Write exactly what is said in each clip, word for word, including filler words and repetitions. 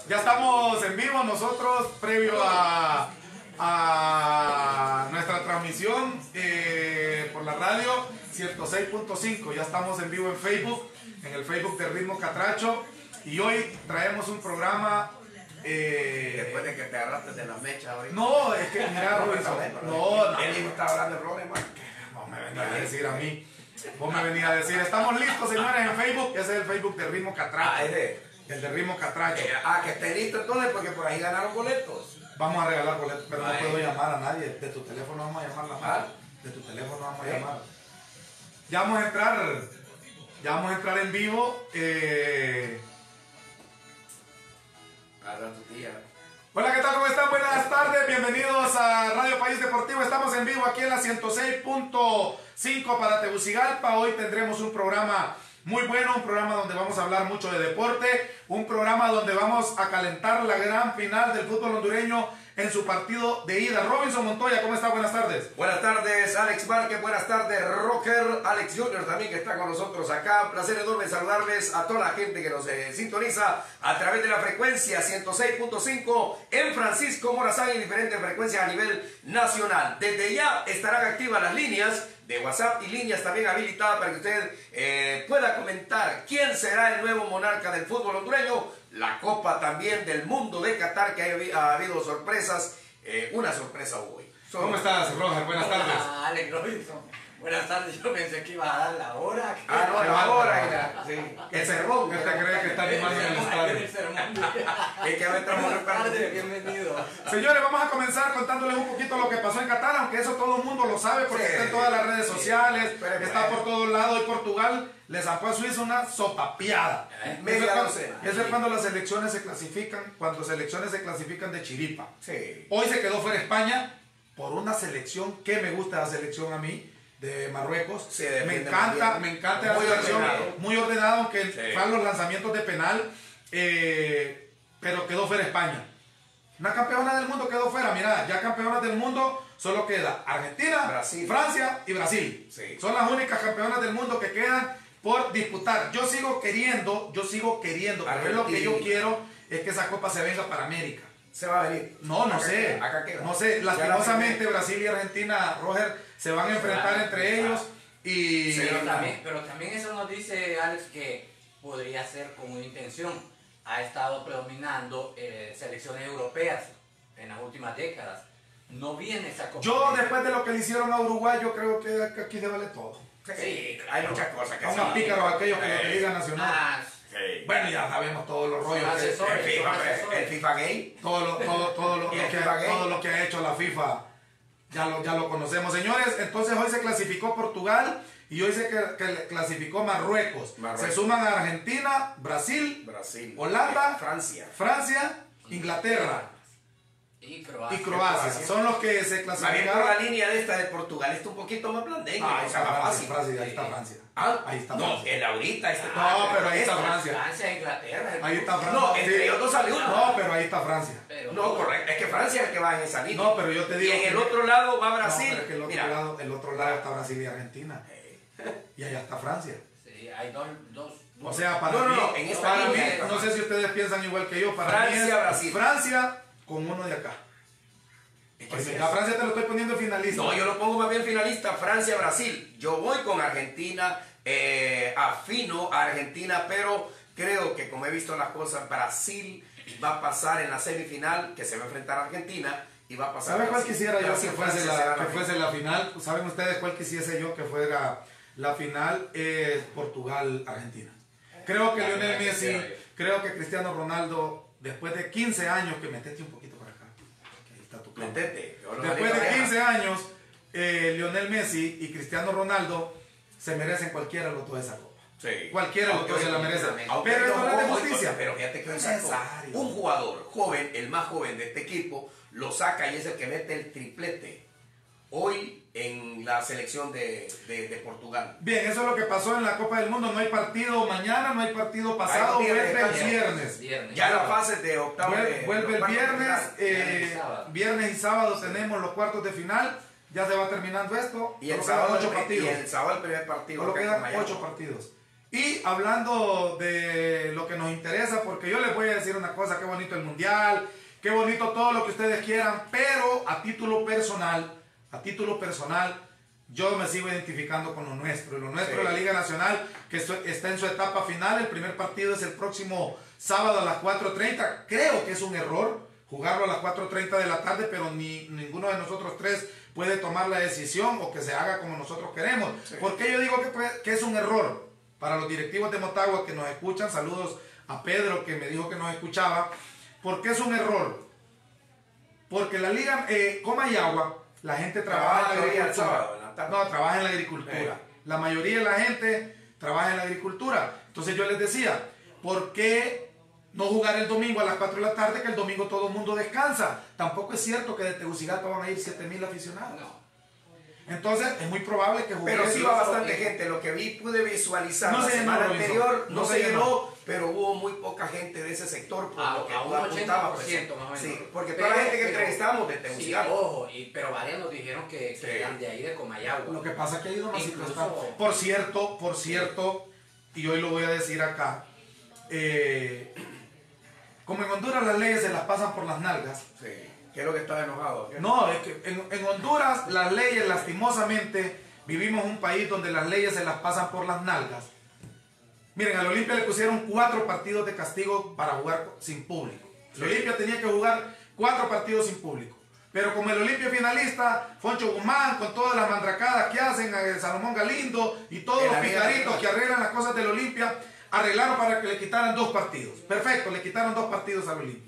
Ya estamos en vivo nosotros, previo a, a nuestra transmisión eh, por la radio ciento seis punto cinco. Ya estamos en vivo en Facebook, en el Facebook de Ritmo Catracho. Y hoy traemos un programa... Eh, Después de que te agarraste de las mechas ahorita. No, es que mira, Robinson, no, no. Él mismo estaba hablando de roles, man. Vos me venís a decir a mí. Vos me venís a decir. Estamos listos, señores, en Facebook. Ese es el Facebook de Ritmo Catracho. Ah, es de... El de Ritmo Catracho. Eh, ah, que esté listo entonces, porque por ahí ganaron boletos. Vamos a regalar boletos, pero no Ay. puedo llamar a nadie. De tu teléfono vamos a llamar la mano. De tu teléfono vamos a llamar. Ya vamos a entrar. Ya vamos a entrar en vivo. Eh... Agarra tu tía. Hola, ¿qué tal? ¿Cómo están? Buenas tardes, bienvenidos a Radio País Deportivo. Estamos en vivo aquí en la ciento seis punto cinco para Tegucigalpa. Hoy tendremos un programa muy bueno, un programa donde vamos a hablar mucho de deporte, un programa donde vamos a calentar la gran final del fútbol hondureño en su partido de ida. Robinson Montoya, ¿cómo está? Buenas tardes. Buenas tardes, Alex Márquez. Buenas tardes, Rocker. Alex Junior también, que está con nosotros acá. Un placer enorme saludarles a toda la gente que nos eh, sintoniza a través de la frecuencia ciento seis punto cinco en Francisco Morazán y diferentes frecuencias a nivel nacional. Desde ya estarán activas las líneas de WhatsApp y líneas también habilitadas para que usted eh, pueda comentar quién será el nuevo monarca del fútbol hondureño. La Copa también del Mundo de Qatar, que ha, ha habido sorpresas. Eh, una sorpresa hoy. So, ¿Cómo estás, Roger? Buenas tardes. Hola, Alex Robinson. Buenas tardes. Yo pensé que iba a dar la hora. Ah, no, la hora. Era, sí. El sermón. ¿Qué te crees que está animando en el estadio? El sermón. Es que ahora estamos Buenas tardes, bienvenido. Señores, vamos a comenzar contándoles un poquito lo que pasó en Qatar, aunque eso todo el mundo lo sabe porque Sí, está en todas las redes sí, sociales, pero está bueno. por todos lados. Y Portugal le zampó a Suiza una sopapeada. Eh, Eso es media cuando- docena. eso es cuando las selecciones se clasifican, cuando selecciones se clasifican de chiripa. Sí. Hoy se quedó fuera España por una selección que me gusta la selección a mí, de Marruecos. Se me defiende encanta, muy bien. me encanta Muy la selección, ordenado. muy ordenado, aunque Sí. fueron los lanzamientos de penal, eh, pero quedó fuera España. Una campeona del mundo quedó fuera. Mira, ya campeonas del mundo solo queda Argentina, Brasil. Francia y Brasil. Sí. Son las únicas campeonas del mundo que quedan por disputar. Yo sigo queriendo, yo sigo queriendo, pero es lo que yo Argentina. quiero es que esa copa se venga para América. Se va a venir. No, no Acá sé. queda, acá queda. No sé. Ya la Lastimosamente primera. Brasil y Argentina, Roger, se van a enfrentar Claro, entre claro. ellos. Y Sí, Pero también, pero también eso nos dice, Alex, que podría ser con una intención. Ha estado predominando eh, selecciones europeas en las últimas décadas. No viene esa Copa yo, América. después de lo que le hicieron a Uruguay, yo creo que aquí se vale todo. Sí, hay muchas cosas que A se unos pícaros aquellos que lo que Eh, diga Nacional. Ah, Sí. Bueno, ya sabemos todos los rollos. que- Asesor. El FIFA, Son asesores. el FIFA gay. todo, lo, todo, todo, lo, ¿Y lo el que, FIFA gay? todo lo que ha hecho la FIFA, ya lo, ya lo conocemos. Señores, entonces hoy se clasificó Portugal y hoy se que- que clasificó Marruecos. Marruecos. Se suman a Argentina, Brasil, Brasil. Holanda, Francia. Francia, Inglaterra Y Croacia. y Croacia. Croacia. Son los que se Más bien por la clasificaron. línea de esta de Portugal está un poquito más blandengue. Ah, ahí o está sea, más Francia, fácil. Francia, ahí está Francia. Ah, Ahí está no, Francia. el ahorita este. No, pero ahí está esta. Francia. Francia, Inglaterra. Ahí está Francia. No, entre Sí. ellos no sale uno. No, pero ahí está Francia. Pero No, correcto. Es que Francia es el que va en esa línea. No, pero yo te digo Y en que- el otro lado va No, Brasil. pero es que el otro, Mira, lado, el otro lado está Brasil y Argentina. Y allá está Francia. Sí, hay dos, dos. O sea, para No, no, mí, no, en esta para mí, línea está no sé si ustedes piensan igual que yo, para Francia, mí es Brasil. Francia con uno de acá. es que Porque sí es. a Francia te lo estoy poniendo finalista. No, yo lo pongo más bien finalista, Francia-Brasil. Yo voy con Argentina, eh, afino a Argentina, pero creo que como he visto las cosas, Brasil va a pasar en la semifinal, que se va a enfrentar a Argentina, y va a pasar ¿Saben cuál Brasil. quisiera yo Brasil, que fuese, Francia la, será que fuese la final? ¿Saben ustedes cuál quisiese yo que fuera la final? Es Portugal-Argentina. Creo que La Lionel final Messi, quisiera yo. creo que Cristiano Ronaldo, después de quince años, que metete un poquito para acá. Que ahí está tu cámara. Metete. Yo lo Después de manejo allá. quince años, eh, Lionel Messi y Cristiano Ronaldo se merecen cualquiera de los dos de esa copa. Sí. Cualquiera de los Aunque dos se la hoy- merece. aunque Pero hoy esto no no es de juego, justicia. Pero fíjate que hoy Es sacó necesario. un jugador joven, el más joven de este equipo, lo saca y es el que mete el triplete. Hoy en la selección de, de, de Portugal. Bien, eso es lo que pasó en la Copa del Mundo. No hay partido mañana, no hay partido pasado, Hay un día de vuelve el descanso. viernes. Viernes. Ya la fase de octavos Vuelve, de vuelve los el cuartos de viernes, final. eh, Viernes y sábado. viernes y sábado tenemos los cuartos de final. Ya se va terminando esto. Y el Solo quedan sábado ocho el, partidos. y el sábado el primer partido. Solo acá quedan con Miami. ocho partidos. Y hablando de lo que nos interesa, porque yo les voy a decir una cosa, qué bonito el Mundial, qué bonito todo lo que ustedes quieran, pero a título personal, a título personal, yo me sigo identificando con lo nuestro. Y lo nuestro, sí, la Liga Nacional, que está en su etapa final. El primer partido es el próximo sábado a las cuatro treinta. Creo que es un error jugarlo a las cuatro treinta de la tarde, pero ni ninguno de nosotros tres puede tomar la decisión o que se haga como nosotros queremos. Sí. ¿Por qué yo digo que, que es un error? Para los directivos de Motagua que nos escuchan, saludos a Pedro que me dijo que nos escuchaba. ¿Por qué es un error? Porque la Liga eh, Comayagua, la gente trabaja en la agricultura. No, trabaja en la agricultura. La mayoría de la gente trabaja en la agricultura. Entonces yo les decía, ¿por qué no jugar el domingo a las cuatro de la tarde, que el domingo todo el mundo descansa? Tampoco es cierto que de Tegucigalpa van a ir siete mil aficionados. No. Entonces es muy probable que juegue. Pero sí va bastante gente. Lo que vi, pude visualizar no la semana anterior, no, no se llenó, llenó, pero hubo muy poca gente de ese sector. Por a, lo que a un ochenta por ciento más o menos. Sí, porque toda la gente que entrevistamos de Tegucigalpa. Sí, ojo, y, pero varios nos dijeron que, que sí, eran de ahí de Comayagua. Lo que pasa es que ha ido más Incluso, Por cierto, por cierto, y hoy lo voy a decir acá, eh, como en Honduras las leyes se las pasan por las nalgas. Sí. ¿Qué es lo que está enojado? No, es que en, en Honduras las leyes, lastimosamente, vivimos en un país donde las leyes se las pasan por las nalgas. Miren, al Olimpia le pusieron cuatro partidos de castigo para jugar sin público. El Olimpia tenía que jugar cuatro partidos sin público. Pero como el Olimpia finalista, Foncho Guzmán, con todas las mandracadas que hacen, Salomón Galindo y todos los picaritos que arreglan las cosas del Olimpia, arreglaron para que le quitaran dos partidos. Perfecto, le quitaron dos partidos al Olimpia.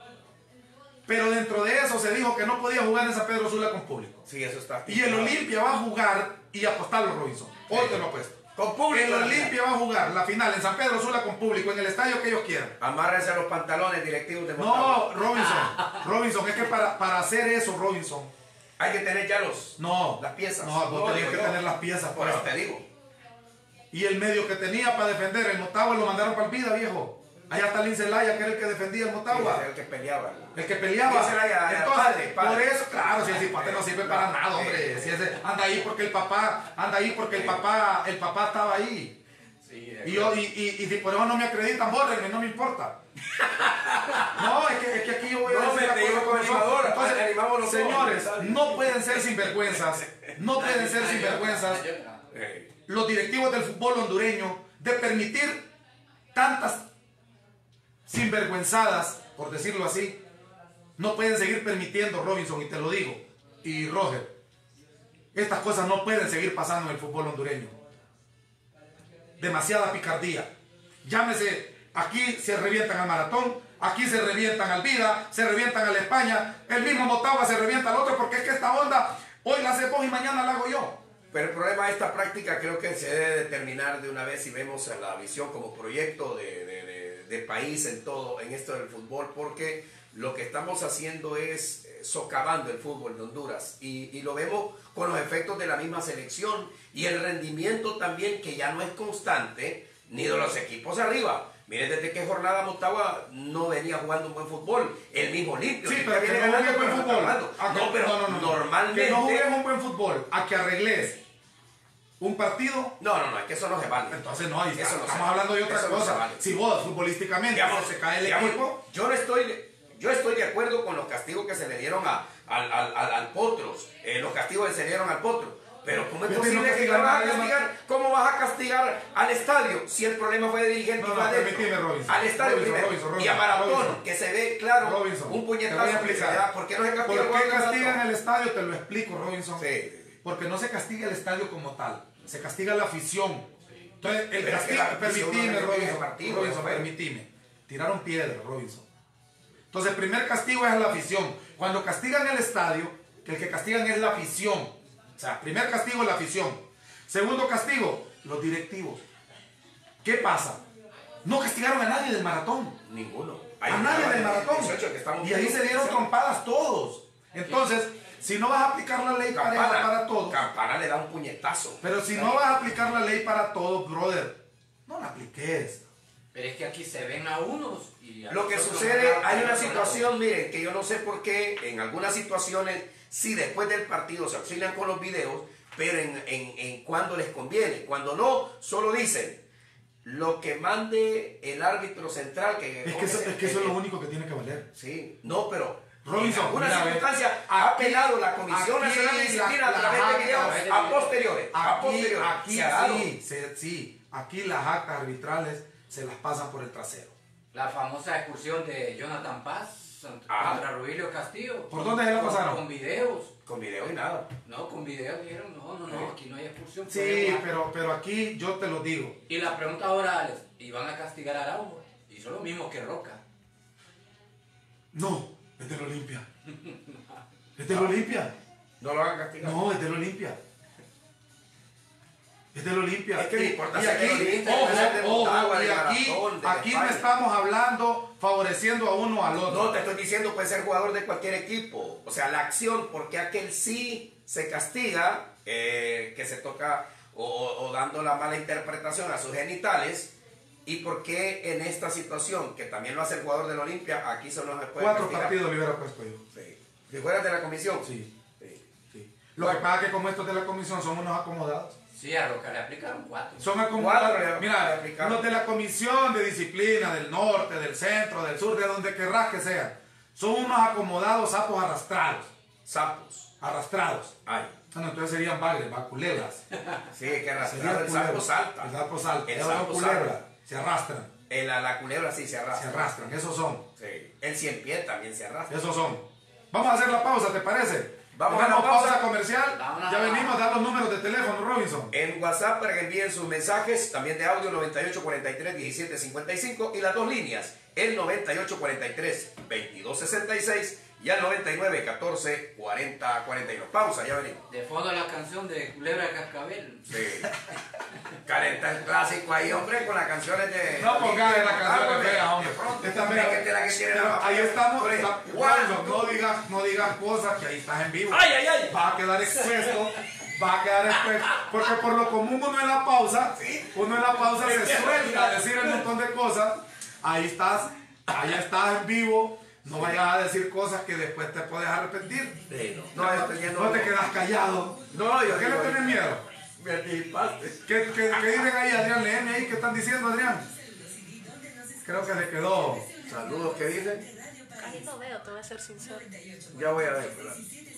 Pero dentro de eso se dijo que no podía jugar en San Pedro Sula con público. Sí, eso está. Y el Olimpia va a jugar y apostarlo, Robinson. Hoy te lo apuesto. Con público. El Olimpia va a jugar la final en San Pedro Sula con público, en el estadio que ellos quieran. Amárrense a los pantalones directivos de Motagua. No, Robinson. Robinson, es que para, para hacer eso, Robinson, hay que tener ya los, no, las piezas. No, vos no, tenés que yo. tener las piezas. Por eso te digo. Y el medio que tenía para defender el Motagua lo mandaron para el Vida, viejo. Allá está Lin Zelaya, que era el que defendía el Motagua. Sí, el que peleaba. El que peleaba. Zelaya, entonces, padre, padre. por eso, claro, si el cipote no sirve para nada, hombre. Si ese, anda ahí porque el papá, anda ahí porque el papá, el papá estaba ahí. Sí, y, yo, y, y, y si por eso no me acreditan, bórrenme, no me importa. No, es que, es que aquí yo voy a no, decir me digo con animador. Entonces, animamos los señores, no pueden ser sinvergüenzas. No pueden ser sinvergüenzas los directivos del fútbol hondureño de permitir tantas sinvergüenzadas, por decirlo así. No pueden seguir permitiendo, Robinson, y te lo digo, y Roger, estas cosas no pueden seguir pasando en el fútbol hondureño. Demasiada picardía. Llámese, aquí se revientan al Maratón, aquí se revientan al Vida, se revientan al España, el mismo Motagua se revienta al otro, porque es que esta onda hoy la hace vos y mañana la hago yo. Pero el problema de esta práctica creo que se debe determinar de una vez si vemos la visión como proyecto de, de, de, de país en todo, en esto del fútbol, porque lo que estamos haciendo es socavando el fútbol de Honduras y, y lo vemos con los efectos de la misma selección y el rendimiento también que ya no es constante ni de los equipos arriba. Miren desde qué jornada Motagua no venía jugando un buen fútbol, el mismo limpio. Sí, pero que no juegues buen fútbol. No, pero no, no, no, normalmente... Que no juegues un buen fútbol, a que arregles un partido. No, no, no, es que eso no se vale. Entonces no, eso estamos no hablando de otra cosa. No vale. Si vos futbolísticamente digamos, se cae el digamos, equipo. Yo no estoy... Yo estoy de acuerdo con los castigos que se le dieron a, al, al, al, al Potros, eh, los castigos que se le dieron al Potro. Pero ¿cómo es Yo posible no que vas a castigar? ¿Cómo vas a castigar al estadio si el problema fue de dirigente no, y va no, adentro? Al estadio Robinson, primero. Robinson, Robinson, y a Maratón, Robinson, que se ve claro Robinson, un puñetazo que se da. ¿Por qué no se castiga? ¿Por qué castigan el estadio? Te lo explico, Robinson. Sí. Porque no se castiga el estadio como tal, se castiga la afición. Entonces, el Pero castigo, permitime, no Robinson, partido, Robinson, permitime. Tiraron piedra, Robinson. Entonces, el primer castigo es a la afición. Cuando castigan el estadio, que el que castigan es la afición. O sea, primer castigo es la afición. Segundo castigo, los directivos. ¿Qué pasa? No castigaron a nadie del Maratón. Ninguno. A nadie del Maratón. Y ahí se dieron trompadas todos. Entonces, si no vas a aplicar la ley Campana, pareja para todos. Campana le da un puñetazo. Pero si no vas a aplicar la ley para todos, brother, no la apliques. Pero es que aquí se ven a unos y a Lo que sucede, hay una situación, miren, que yo no sé por qué en algunas situaciones, sí después del partido se auxilian con los videos, pero en, en, en cuando les conviene. Cuando no, solo dicen, lo que mande el árbitro central. Que Es que eso, es, que eso es lo único que tiene que valer. Sí, no, pero Robinson, en alguna mira, circunstancia aquí, ha apelado la Comisión aquí Nacional de Disciplina la- a través la- de videos la- a posteriores. a Aquí, posteriores. aquí Se ha dado. sí, se- sí, aquí las actas arbitrales se las pasan por el trasero. La famosa expulsión de Jonathan Paz Ah. contra Rubilio Castillo. ¿Por dónde se la Con- pasaron? Con videos. Con video y nada. No, con videos dijeron, no, no, no, aquí no hay expulsión. Sí, Fue- pero, pero aquí yo te lo digo. Y la pregunta ahora, Alex, ¿y van a castigar a Araujo? Hizo lo mismo que Roca. No, es del Olimpia. Es del Olimpia. No lo hagan castigar. No, es del Olimpia. Es del Olimpia. Es que no importa y si es aquí, del Olimpia, ojo, puede ser de ojo, Motagua, de y aquí, Maratón, de aquí no España. estamos hablando favoreciendo a uno o al otro. No, te estoy diciendo, puede ser jugador de cualquier equipo. O sea, la acción, porque aquel sí se castiga, eh, que se toca o, o dando la mala interpretación a sus genitales. ¿Y por qué en esta situación, que también lo hace el jugador del Olimpia, aquí solo se puede Cuatro castigar? partidos le hubiera puesto yo. Sí. Si fueras de la comisión. Sí, Sí. sí. Lo que pasa es que como estos de la comisión son unos acomodados. Sí, a Roca le aplicaron cuatro. Son Cuatro acomodados. le- le Mira, aplicaron. los de la comisión de disciplina del norte, del centro, del sur, de donde querrás que sean, son unos acomodados sapos arrastrados. Sapos. Arrastrados. Ay. Bueno, entonces serían bagres, va, culebras. Sí, que Serían arrastrar el sapo culebras. salta. El sapo salta. El Ellos son sapo culebras. salta. Se arrastran. El, la, la culebra sí se Se arrastra. arrastran. Esos son. Sí. El cien pies también se arrastra. Esos son. Vamos a hacer la pausa, ¿te parece? Vamos a la Hagamos pausa. pausa comercial. Vámonos. Ya venimos a dar los números de teléfono, Robinson. En WhatsApp para que envíen sus mensajes, también de audio noventa y ocho cuarenta y tres diecisiete cincuenta y cinco y las dos líneas, el noventa y ocho cuarenta y tres veintidós sesenta y seis y al noventa y nueve catorce cuarenta cuarenta y dos. Pausa, ya venimos. De fondo la canción de Culebra de Cascabel. Sí. Calenta el clásico ahí, hombre, con las canciones de... No pongas la canción de fea, hombre. De pronto, Esta hombre, mera- que es la que tiene Pero la- ahí estamos. Por está- ejemplo, Robinson, no ¿cuánto? digas, no digas cosas que ahí estás en vivo. ¡Ay, ay, ay! Va a quedar expuesto. Va a quedar expuesto. Porque por lo común uno en la pausa, uno en la pausa se suelta a decir un montón de cosas. Ahí estás, ahí estás en vivo. No vayas a decir cosas que después te puedes arrepentir. Sí, no, no, yo tenía- No te quedas callado. No, yo ¿Por qué le digo- tienes miedo? Me anticipaste. ¿Qué, qué, qué dicen ahí, Adrián? Léeme ahí, ¿qué están diciendo, Adrián? Creo que se quedó. Saludos, ¿qué dicen? Casi no veo, te voy a ser sincero. Ya voy a ver, ¿verdad?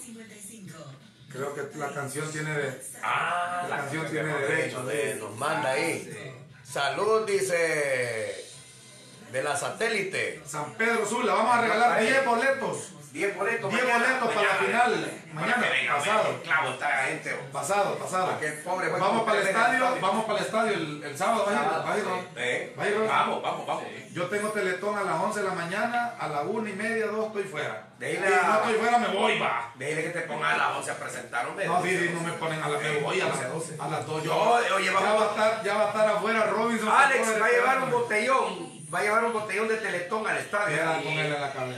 Creo que la canción tiene de. Ah, La canción tiene derecho. de- nos manda ahí. Saludos, dice de la satélite. San Pedro Sula, vamos a regalar diez boletos. diez boletos. diez mañana. boletos para la final. Mañana, Para que venga, pasado. venga, clavo, está la gente. Pasado, pasado. Aquel pobre güey Vamos que para el pierde estadio, estadio. vamos para el estadio el, el sábado. ¿Va a ir? ¿Va a ir, Ron? ¿Eh? ¿Va a ir, Ron? Vamos, vamos, vamos. Yo tengo teletón a las once de la mañana, a la una y media, dos estoy fuera. De ahí Y la- no estoy fuera, me voy, va. Dile que te pongan a las once a presentar, hombre. No, sí, sí, no me ponen a las me voy a las, doce. a las dos. Yo, No, oye, ya, vamos- va a estar, ya va a estar afuera Robinson. Alex por va a llevar un esperarme. botellón. Va a llevar un botellón de teletón al estadio. Me dan con él en la cabeza.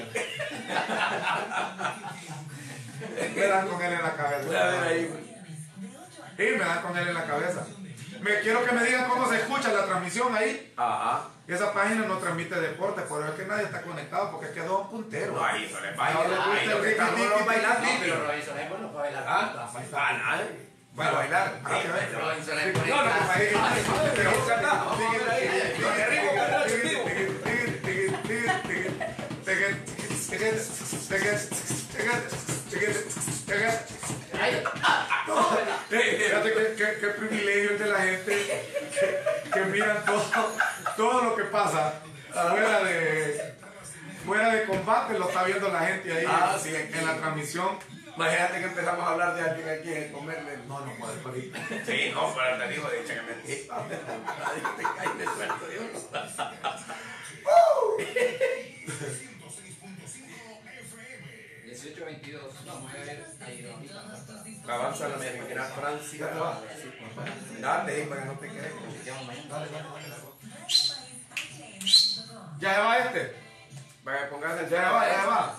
Me dan con él en la cabeza. Voy a ver ahí. Sí, me dan con él en la cabeza. Me quiero que me digan cómo se escucha la transmisión ahí. Ajá. Esa página no transmite deporte, pero es que nadie está conectado porque quedó un puntero. No, ahí no le No baila. le gusta Ahí el lo que están riqui, todos tiqui, bailando. tiqui, Pero Robinson es bueno para bailar. Ah, ah, nada. Para bailar. Ah, que ver. Robinson es No, no, bueno. pues ahí. Pero vamos acá, vamos a ver ahí. Lo de ritmo, Carracho, en vivo. Fíjate qué, qué- qué privilegio es de la gente que, que miran todo, todo lo que pasa fuera de, fuera de combate, lo está viendo la gente ahí Ah, en, sí, aquí. en la transmisión. Imagínate que empezamos a hablar de alguien aquí en comerle. No, no puede por ahí. Sí, no, pero te digo, de hecho que me te caes de suelto, Dios. dieciocho veintidós. Vamos a ver ahí ahorita. Avanza la Americana Francia. Ya te va. Date ahí para que no te quedes. Chequeamos mañana. Ya va este. Para que pongas el Ya va, ya va.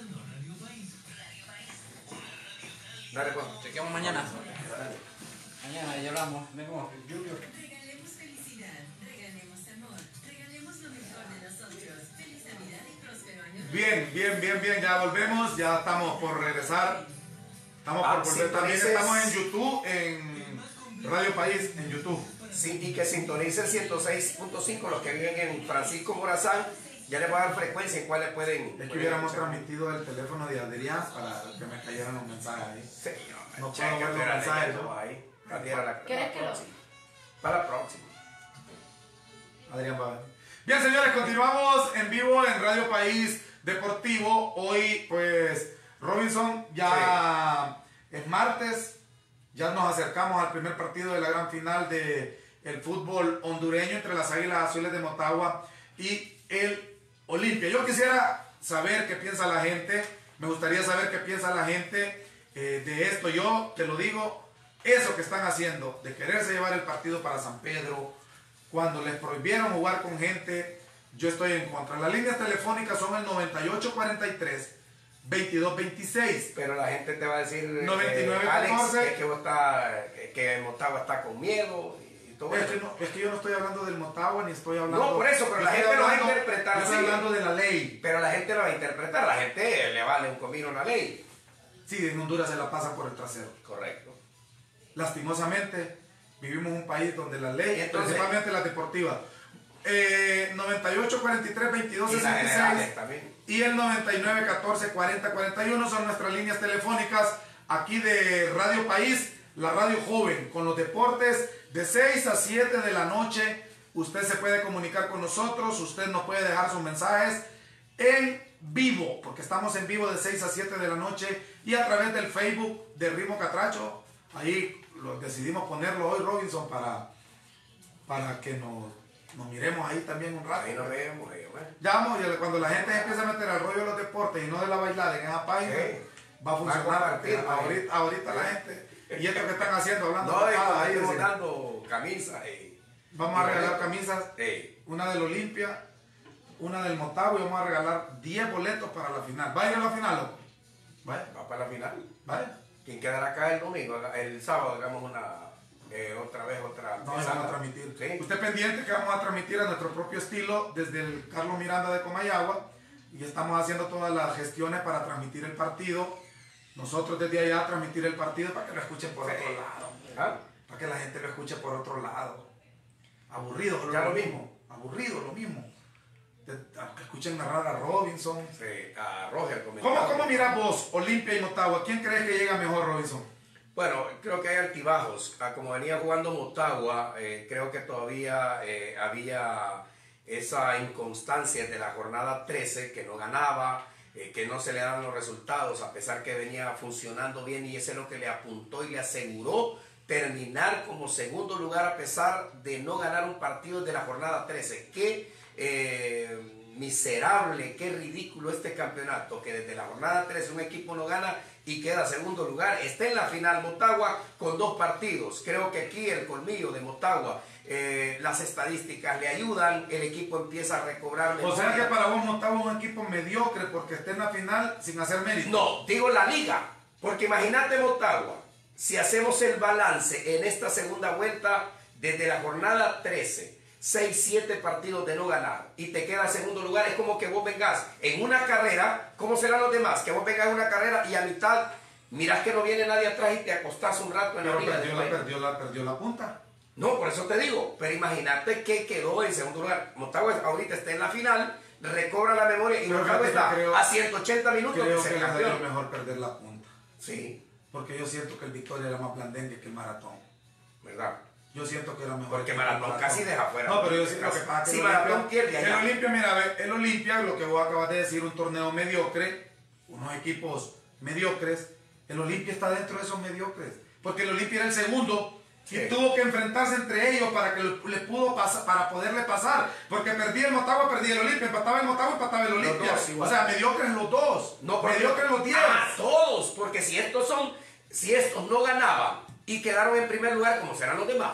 Dale, pues. Chequeamos mañana. Mañana ya hablamos. Vemos. Regalemos felicidad, regalemos amor, regalemos lo mejor de nosotros. Feliz Navidad y próspero año. Bien, bien, bien, bien. Ya volvemos. Ya estamos por regresar. Estamos Ah, por volver. sí, También dices- estamos en YouTube, en Radio País, en YouTube. Sí, y que sintonice el ciento seis punto cinco, los que viven en Francisco Morazán, ya les voy a dar frecuencia en cuál le pueden... Es que hubiéramos transmitido el teléfono de Adrián para que me cayeran los mensajes ahí. Sí, no no puedo ver los mensajes. ahí. Adrián, la, ¿Quieres que lo...? Para la próxima. Adrián va a ver. Bien, señores, continuamos en vivo en Radio País Deportivo. Hoy, pues, Robinson, ya sí. Es martes, ya nos acercamos al primer partido de la gran final de el fútbol hondureño entre las Águilas Azules de Motagua y el Olimpia. Yo quisiera saber qué piensa la gente, me gustaría saber qué piensa la gente eh, de esto. Yo te lo digo, eso que están haciendo, de quererse llevar el partido para San Pedro, cuando les prohibieron jugar con gente, yo estoy en contra. Las líneas telefónicas son el noventa y ocho cuarenta y tres, veintidós veintiséis. Pero la gente te va a decir, noventa y nueve eh, Alex, catorce. que, que, vos está, que, que Motagua está con miedo y todo Es eso. que, no, es que yo no estoy hablando del Motagua ni estoy hablando... No, por eso, pero yo la estoy gente lo va a hablando- interpretar yo estoy así. hablando de la ley. Pero la gente lo va a interpretar, la gente le vale un comino una ley. Sí, en Honduras se la pasan por el trasero. Correcto. Lastimosamente, vivimos en un país donde la ley, Entonces- principalmente las deportivas, eh, noventa y ocho cuarenta y tres, veintidós Y las sesenta y generales seis también. y el noventa y nueve catorce, cuarenta cuarenta y uno son nuestras líneas telefónicas aquí de Radio País, la radio joven, con los deportes de seis a siete de la noche. Usted se puede comunicar con nosotros, usted nos puede dejar sus mensajes en vivo, porque estamos en vivo de seis a siete de la noche y a través del Facebook de Ritmo Catracho. Ahí lo decidimos ponerlo hoy, Robinson, para, para que nos, nos miremos ahí también un rato. Ahí nos vemos, ahí, bueno. Ya vamos, y cuando la gente empieza a meter al rollo de los deportes y no de la bailada en esa página, Sí. va a funcionar. compartir, porque va a- ahorita, ahorita la gente, y esto que están haciendo, hablando No, y papadas ahí, estamos decir, dando camisas. eh. vamos a regalar camisas, Eh, una del Olimpia, una del Motagua, y vamos a regalar diez boletos para la final. ¿Va a ir a la final, loco? ¿Vaya? Va para la final. ¿Vaya? Quien quedará acá el domingo, el sábado hagamos una, eh, otra vez otra. No, vamos a transmitir. Sí. Usted pendiente que vamos a transmitir a nuestro propio estilo desde el Carlos Miranda de Comayagua y estamos haciendo todas las gestiones para transmitir el partido. Nosotros desde allá transmitir el partido para que lo escuchen por Sí. otro lado. ¿Ah? Para que la gente lo escuche por otro lado. Aburrido, Ya lo lo mismo. Aburrido, lo mismo. Que que escuchen narrar a Robinson. Sí, a Roger ¿Cómo, comentaba. cómo miras vos, Olimpia y Motagua? ¿Quién crees que llega mejor, Robinson? Bueno, creo que hay altibajos. Ah, Como venía jugando Motagua, eh, creo que todavía eh, había esa inconstancia de la jornada trece, que no ganaba, eh, que no se le dan los resultados, a pesar que venía funcionando bien, y ese es lo que le apuntó y le aseguró terminar como segundo lugar a pesar de no ganar un partido de la jornada trece. Qué eh, miserable, qué ridículo este campeonato, que desde la jornada trece un equipo no gana y queda segundo lugar. Está en la final Motagua con dos partidos. Creo que aquí el colmillo de Motagua, eh, las estadísticas le ayudan, el equipo empieza a recobrar O sea memoria. que para vos Motagua es un equipo mediocre porque está en la final sin hacer mérito. No, digo la liga, porque imagínate Motagua, si hacemos el balance en esta segunda vuelta, desde la jornada trece, seis, siete partidos de no ganar y te queda en segundo lugar, es como que vos vengas en una carrera, ¿cómo serán los demás? Que vos vengas en una carrera y a mitad mirás que no viene nadie atrás y te acostás un rato en la Pero orilla perdió del la, país. perdió, la, perdió la punta. No, por eso te digo, pero imagínate que quedó en segundo lugar. Motagua ahorita está en la final, recobra la memoria y Pero Motagua fíjate, está creo- a ciento ochenta minutos de Creo ser que les campeón. daría mejor perder la punta. Sí, Porque yo siento que el Victoria era más blandengue que el Maratón. ¿verdad? Yo siento que era mejor. Porque que el Maratón casi deja fuera. No, pero yo siento que pasa que Si el Maratón Olimpia- pierde El allá. Olimpia, mira, ve, el Olimpia, lo que vos acabas de decir, un torneo mediocre, unos equipos mediocres. El Olimpia está dentro de esos mediocres. Porque el Olimpia era el segundo. Y Sí. tuvo que enfrentarse entre ellos para que le pudo pasar, para poderle pasar. Porque perdía el Motagua, perdía el Olimpia, empataba el Motagua, empataba el Olimpia. dos igual. O sea, mediocres los dos. No, porque- mediocres los diez. Ah, todos, porque si estos son, si estos no ganaban y quedaron en primer lugar, ¿cómo serán los demás?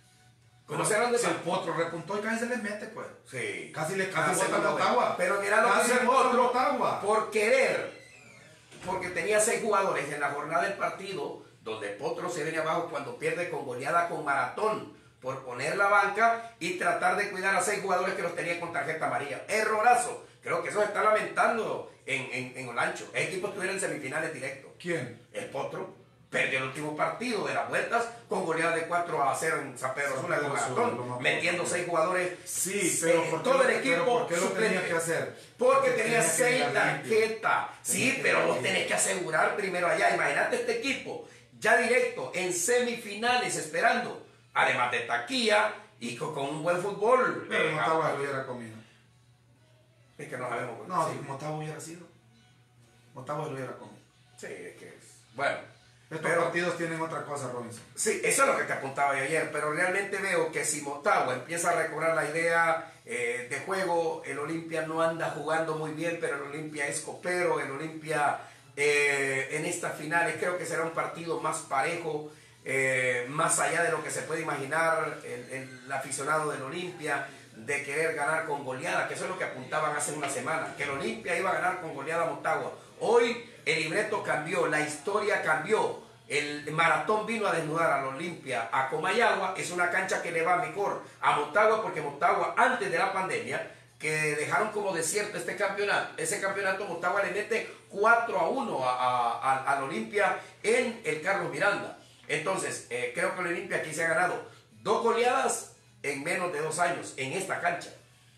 ¿Cómo serán los Si el demás? Potro repuntó y casi se les mete, pues. Sí. Casi le casi Casi bota el lo Motagua. Pero mira lo que Casi hizo el bota el Potro Motagua. por querer, porque tenía seis jugadores en la jornada del partido, donde Potro se viene abajo cuando pierde con goleada con Maratón, por poner la banca y tratar de cuidar a seis jugadores que los tenía con tarjeta amarilla. Errorazo. Creo que eso se está lamentando en, en, en Olancho. El equipo estuviera en semifinales directo. ¿Quién? El Potro. perdió el último partido de las vueltas con goleada de cuatro a cero en San Pedro Sula de Maratón, metiendo seis jugadores. Sí, pero eh, ¿por todo qué, el equipo ¿por qué lo suplente. tenía que hacer? Porque Tenía tenía que seis llegar limpio. tarjetas. Sí, que pero llegar vos limpio. tenés que asegurar primero allá. Imagínate este equipo ya directo en semifinales esperando, además de taquilla y con, con un buen fútbol. Pero Eh, Motagua lo hubiera comido. es que no sabemos. No, sí. si Motagua hubiera sido. Motagua lo hubiera comido. Sí, es que es. Bueno. Estos Pero- partidos tienen otra cosa, Robinson. Sí, eso es lo que te apuntaba yo ayer, pero realmente veo que si Motagua empieza a recobrar la idea eh, de juego, el Olimpia no anda jugando muy bien, pero el Olimpia es copero, el Olimpia eh, en estas finales creo que será un partido más parejo, eh, más allá de lo que se puede imaginar el, el aficionado del Olimpia, de querer ganar con goleada, que eso es lo que apuntaban hace una semana, que el Olimpia iba a ganar con goleada a Motagua. Hoy el libreto cambió, la historia cambió. El Maratón vino a desnudar al Olimpia a Comayagua. Es una cancha que le va mejor a Motagua, porque Motagua, antes de la pandemia, que dejaron como desierto este campeonato, ese campeonato Motagua le mete cuatro a uno a, a- a- al Olimpia en el Carlos Miranda. Entonces, eh, creo que el Olimpia aquí se ha ganado dos goleadas en menos de dos años en esta cancha.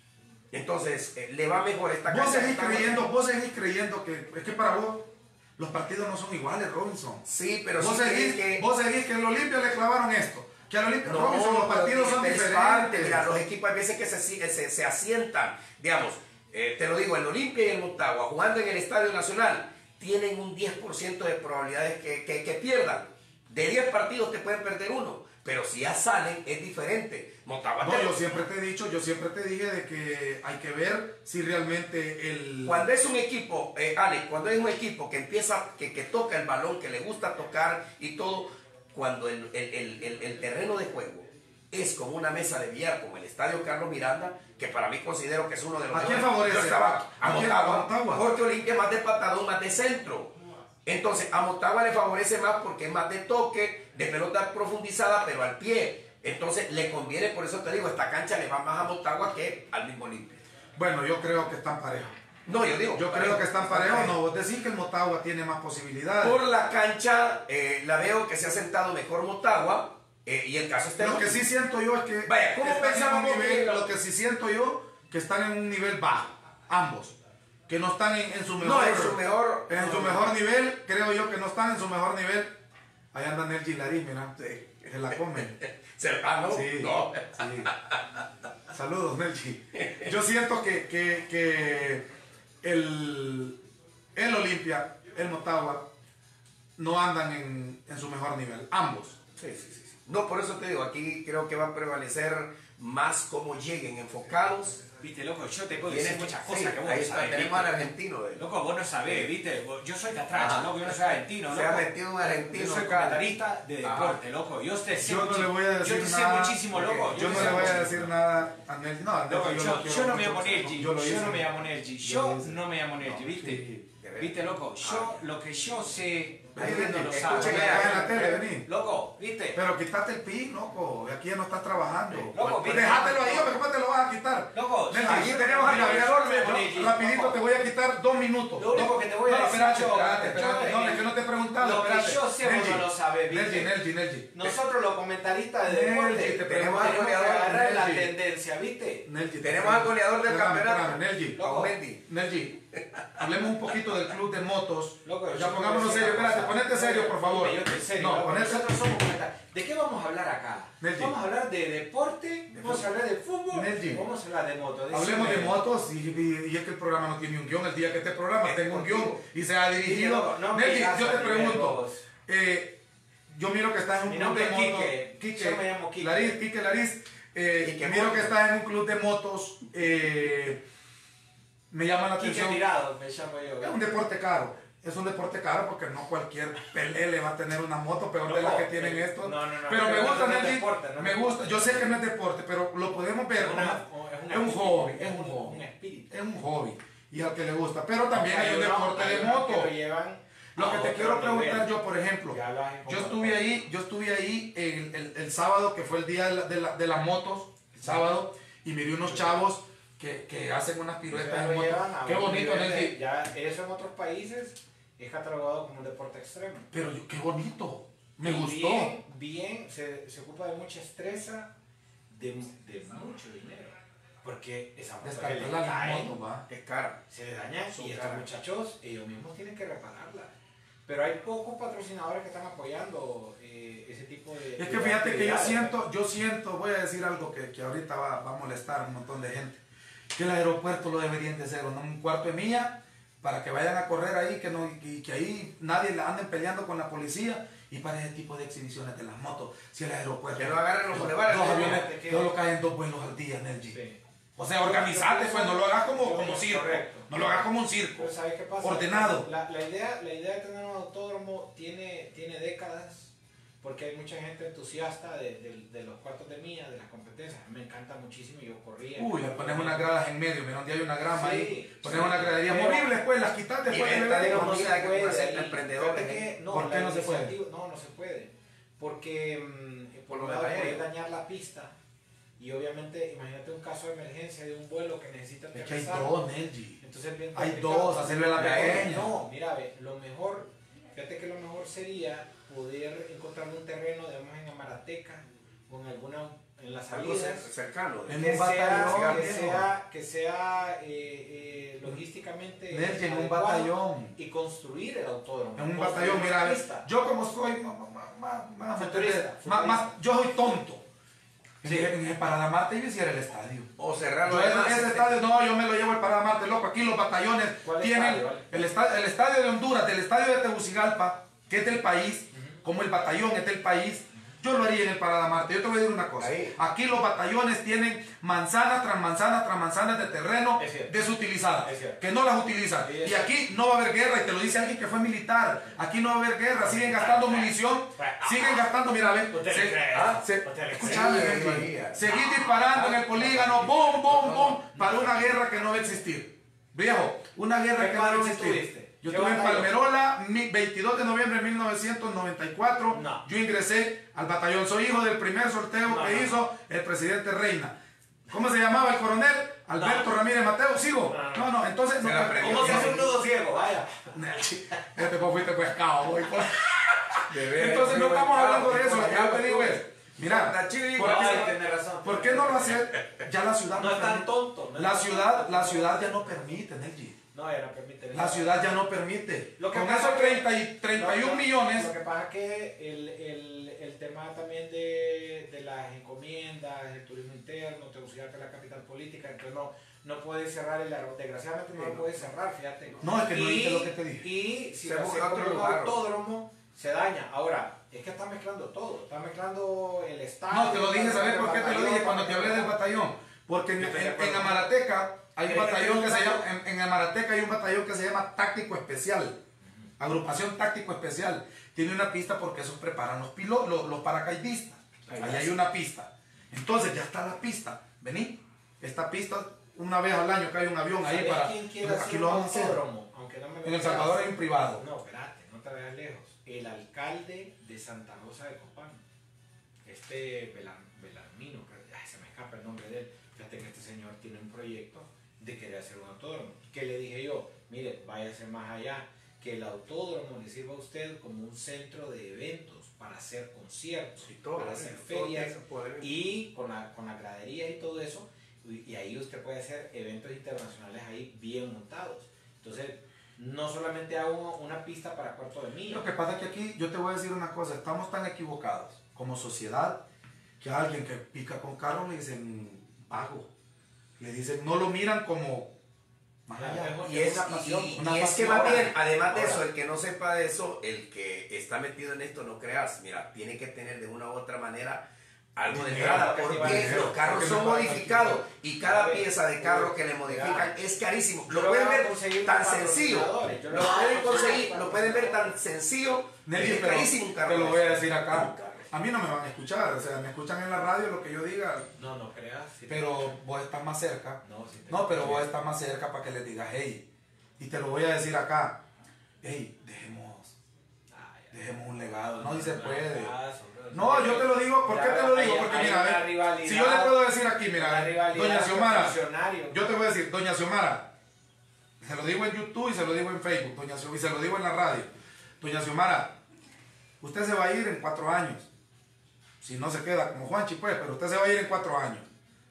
Entonces, eh, le va mejor esta Vos cancha. seguís creyendo, vos seguís creyendo que es que para vos los partidos no son iguales, Robinson. Sí, pero Vos sí seguís crees que... vos seguís que al Olimpia le clavaron esto. Que al Olimpia, No, Robinson, los partidos pero son es diferentes. parte, mira, los equipos a veces que se, se, se asientan, digamos, eh, te lo digo, el Olimpia y el Motagua jugando en el Estadio Nacional tienen un diez por ciento de probabilidades que, que, que pierdan. De diez partidos te pueden perder uno, pero si ya salen es diferente. Motagua No, te- yo siempre te he dicho, yo siempre te dije de que hay que ver si realmente el... Cuando es un equipo, eh, Alex, cuando es un equipo que empieza, que, que toca el balón, que le gusta tocar y todo, cuando el, el, el, el, el terreno de juego es como una mesa de billar, como el Estadio Carlos Miranda, que para mí considero que es uno de los ¿A quién mejores. favorece? Yo estaba a ¿A quién? Motagua, ¿A Motagua? porque Olimpia es más de patadón, más de centro. Entonces, a Motagua le favorece más porque es más de toque, de pelota profundizada, pero al pie. Entonces, le conviene, por eso te digo, esta cancha le va más a Motagua que al mismo Olimpia. Bueno, yo creo que están parejos. No, yo digo. Yo creo que están parejos, no, vos decís que el Motagua tiene más posibilidades. Por la cancha, eh, la veo que se ha sentado mejor Motagua, eh, y el caso está en Lo que sí siento yo es que Vaya, ¿cómo están en pensamos un nivel, que- lo que sí siento yo que están en un nivel bajo, ambos, que no están en, en su mejor, No, en su mejor- en su mejor nivel, creo yo que no están en su mejor nivel. Ahí anda Nelji Larín, mira, se la comen. ¿Se- ah, no? Sí, No. sí. Saludos, Nelji. Yo siento que, que, que el, el Olimpia, el Motagua, no andan en, en su mejor nivel, ambos. Sí, sí, sí, sí. No, por eso te digo, aquí creo que va a prevalecer más cómo lleguen enfocados. Viste, loco, yo te puedo decir Vienen- muchas sí, cosas que vos ahí no está, sabés. tenemos ¿viste? al argentino. de- Loco, vos no sabés, viste. Vos- Yo soy catracho, Ajá. loco, yo no soy argentino, Se ha loco. metido un argentino Yo soy acá. comentarista de Ajá. deporte, loco. Yo te sé, Yo no muchi- le voy a decir yo te sé nada. muchísimo, loco. Yo te no sé le voy a muchísimo. decir nada a Nelji. No, a Nelji Loco, yo, yo, lo quiero yo no me mucho. llamo Nelji, Yo lo yo hice. no me llamo Nelji, Yo lo yo hice. no me llamo Nelji, ¿viste? Sí. ¿Viste, loco? Yo, Ah. lo que yo sé, Ahí ustedes no viene, lo escuchen saben. allá. en la tele, vení. Loco, ¿viste? Pero quítate el pin, loco. Aquí ya no estás trabajando. Loco, Pues mira. dejátelo ahí, hombre, ¿cómo te lo vas a quitar? Loco, Nelji, aquí tenemos al mira, goleador mira, de- yo rapidito te voy a quitar dos minutos. Lo único No, que te voy a no, decir espérate, yo, espérate, yo, espérate. No, eh, es que no te he preguntado. lo que espérate. yo sé, vos Nelji, no lo sabés, ¿viste? Nelji, Nelji, Nelji. Nosotros los comentaristas de Nelji, deporte te tenemos, tenemos al tenemos que goleador, agarrar la Nelji. tendencia, ¿viste? Nelji, te Tenemos pregunto. al goleador del Espérame, campeonato. espérame, Nelji. Loco. Mendy. Nelji, hablemos un poquito del club de motos. Loco, Ya yo pongámonos te voy a serios, decir una espérate, cosa. ponete serio, por favor. Yo estoy serio. No, loco. ponete. Nosotros somos comentaristas. ¿De qué vamos a hablar acá? Nelji. Vamos a hablar de deporte, vamos a hablar de fútbol, Nelji. vamos a hablar de moto. Hablemos de Decime. motos y, y- y es que el programa no tiene un guión. El día que este programa Es tenga un guión contigo. y sea dirigido. loco, no me Nelji, digas yo te a nivel pregunto. vos. eh, yo miro que estás en un Mi club nombre de es motos. Quique. Yo me llamo Quique. Lariz, Quique Lariz. Eh, Quique miro Motos. que estás en un club de motos. eh, me llama la Quique atención. Tirado, me llamo yo. Es un deporte caro. Es un deporte caro porque no cualquier pelé le va a tener una moto peor de No, las que eh, tienen estos. no, no, no, pero pero me eso gusta, no es Nelji, deporte, no me es gusta. Yo sé que no es deporte, pero lo podemos ver. Es una- como- es una- es un hobby, es es un un- hobby. un espíritu. Es un hobby y al que le gusta. Pero también hay un unos- deporte hay de unos moto. que lo llevan Lo a que te otro quiero preguntar nivel. yo, por ejemplo, Ya lo hacen yo como estuve tal. ahí, yo estuve ahí el, el- el sábado que fue el día de, la- de la- de las motos, el sábado, y miré unos chavos que, que hacen unas Ya piruetas lo en moto. llevan a Qué un bonito, nivel de- Nelji. Ya eso en otros países es catalogado como un deporte extremo. Pero yo- qué bonito. Me Y gustó. Bien, bien se, se ocupa de mucha estresa, de, de mucho dinero. Porque esa moto que le Descartarla la cae, moto, va. Es caro. se daña Son y estos caras. muchachos, ellos mismos tienen que repararla. Pero hay pocos patrocinadores que están apoyando eh, ese tipo de. Es de que fíjate que yo actividades. siento, yo siento, voy a decir algo que, que ahorita va, va a molestar a un montón de gente, que el aeropuerto lo deberían de ser, ¿no? Un cuarto de milla para que vayan a correr ahí, que, no, y que ahí nadie la anden peleando con la policía, y para ese tipo de exhibiciones de las motos, si el aeropuerto... Que no agarren los dos, bulevares, dos ¿no? aviones, Que- solo caen dos vuelos al día en el G. Sí. O sea, organizate, pues no lo hagas como, Yo- como circo, correcto. no lo hagas como un circo. Pero ¿sabes qué pasa? Ordenado. La, la, idea, la idea de tener un autódromo tiene, tiene décadas, porque hay mucha gente entusiasta de, de, de los cuartos de milla, de las competencias. A mí me encanta muchísimo, yo corría. Uy, le pones unas gradas en medio, mira, donde hay una grama Sí, ahí, pones sí, una gradería pero- movibles, pues, las quitas Y después. venta de Pero comida se que puede, puede hacer y emprendedores. fíjate que no, ¿Por qué la no se puede? iniciativa- No, no se puede. Porque mm, por Por un lo lado de puede aéreo. dañar la pista. Y obviamente, imagínate un caso de emergencia de un vuelo que necesita Es que hay aterrizar. dos, Nelji. Entonces, bien Hay complicado. dos, hacerle la pequeña. No, mira, ve, lo mejor, fíjate que lo mejor sería poder encontrar un terreno, digamos, en Amarateca o en alguna, en las Algo cer- salidas. cercano. En Que un sea, batallón, que viejo. sea, que sea eh, eh, logísticamente Nelji, en un adecuado batallón. y construir el autódromo. En un construir batallón, una mira, a ver, pista. yo como soy más, más, más, más, Futurista, más- más- futurista. yo soy tonto. Sí. En el Parada Marte yo hiciera el estadio. O cerrar Yo los ese, demás. ese estadio, no, yo me lo llevo el Parada Marte, loco. Aquí los batallones ¿Cuál tienen estadio, vale? el, estadio, el estadio de Honduras, del estadio de Tegucigalpa, que es del país, como el batallón es del país. Yo lo haría en el Parada Marte. Yo te voy a decir una cosa. Ahí. Aquí los batallones tienen manzanas tras manzanas tras manzanas de terreno Es cierto. desutilizadas, Es cierto. que no las utilizan. Sí, es Y aquí no va a haber guerra, y te lo dice alguien que fue militar. Aquí no va a haber guerra, siguen gastando munición, siguen gastando, mira, ve, No te se- le crees, ah, se- no te le escúchame, crees. Henry, Sí, sí. seguir disparando en el polígono, bom, bom, bom, para una guerra que no va a existir. Viejo, una guerra ¿Qué que no va a cuadro existir. estuviste? Yo ¿Qué estuve en batallón? Palmerola, mi- veintidós de noviembre de mil novecientos noventa y cuatro. No. Yo ingresé al batallón. Soy hijo del primer sorteo No, que no. hizo el presidente Reina. ¿Cómo se llamaba el coronel? Alberto Ramírez Mateo. ¿Sigo? No, no. No, no, entonces... Se no, la aprendió. ¿Cómo se hace no, un nudo ciego? Vaya. Este pues fuiste pescado, boy. De veras, Entonces no muy estamos buen hablando de carro, eso. Lo que yo te digo es, mira, Está chido, ¿por Ay, qué, tenés razón. por qué no lo hace? Ya la ciudad No es tan permite. tonto. no es La tan ciudad, tonto. la ciudad ya no permite, Nelji. No, ya no permite. La ciudad ya no permite. Lo que Con pasa esos que- treinta y, treinta y un Lo- lo- millones, Lo que pasa es que el, el, el tema también de, de las encomiendas, el turismo interno, Tegucigalpa es la capital política, entonces no, no puede cerrar el aeropuerto. Desgraciadamente no lo puede cerrar, fíjate. No, es que no Y- viste lo que te dije. Y si Se lo busca hace otro como un lugar. autódromo, se daña. Ahora, es que está mezclando todo. Está mezclando el estadio. no, te lo dije, está ¿sabes mezclando por qué el te lo batallón, dije cuando te está hablé del mezclando- batallón? Porque en, Yo estoy de en- acuerdo. en Amarateca hay un Pero es que batallón no que se hay- llama, en, en Amarateca hay un batallón que se llama Táctico Especial. Agrupación Táctico Especial. Tiene una pista porque esos preparan los pilotos, los, los paracaidistas. Ahí Ahí va. hay una pista. Entonces ya está la pista. Vení. Esta pista, una vez al año cae un avión ahí ¿Sabes para... quién quiere Aquí hacer lo un vamos a hacer. autódromo? Aunque no me lo En El creas. Salvador hay un privado. No, espérate, no te vayas lejos. El alcalde de Santa Rosa de Copán, este Belar- Belarmino, creo- ay, se me escapa el nombre de él. Fíjate que este señor tiene un proyecto de querer hacer un autódromo. ¿Qué le dije yo? Mire, váyase más allá. Que el autódromo le sirva a usted como un centro de eventos para hacer conciertos, Y todo, para ¿eh? hacer Todo ferias tiene su poder. y con la, con la gradería y todo eso. Y, y ahí usted puede hacer eventos internacionales ahí bien montados. Entonces, no solamente hago una pista para cuarto de milla. Lo que pasa es que aquí yo te voy a decir una cosa, estamos tan equivocados como sociedad que a alguien que pica con carro le dicen vago, le dicen, no lo miran como más allá. Y es, una pasión, y- y- una y es que pasión. más bien, además de Ahora. eso, el que no sepa de eso, el que está metido en esto, no creas, mira, tiene que tener de una u otra manera algo de Dinero, entrada, porque porque dinero, los carros porque son me pagan modificados y cada A ver, pieza de carro que le mira, modifican es carísimo. yo Lo lo pueden voy a ver conseguir tan para sencillo, patrocinadores, yo lo lo voy a pueden conseguir conseguir, para lo pueden ver tan sencillo, Nelly, es pero carísimo un carro. te lo de voy a eso. decir acá. Un carro. A mí no me van a escuchar, o sea, me escuchan en la radio lo que yo diga, No, no creas. sí te pero escucho. vos estás más cerca. No, sí te No, pero escucho. vos estás más cerca para que les digas, hey, y te lo voy a decir acá, hey, dejemos, Ah, ya. dejemos un legado, no, si se No, puede. caso, bro. No, yo te lo digo, ¿por qué te lo digo? Hay- Porque hay mira, una ve, rivalidad, si yo le puedo decir aquí, una mira, rivalidad doña de Xiomara, funcionarios. yo te voy a decir, doña Xiomara, se lo digo en YouTube y se lo digo en Facebook, doña Xiomara, y se lo digo en la radio. Doña Xiomara, usted se va a ir en cuatro años. Si no se queda como Juanchi, pues, pero usted se va a ir en cuatro años.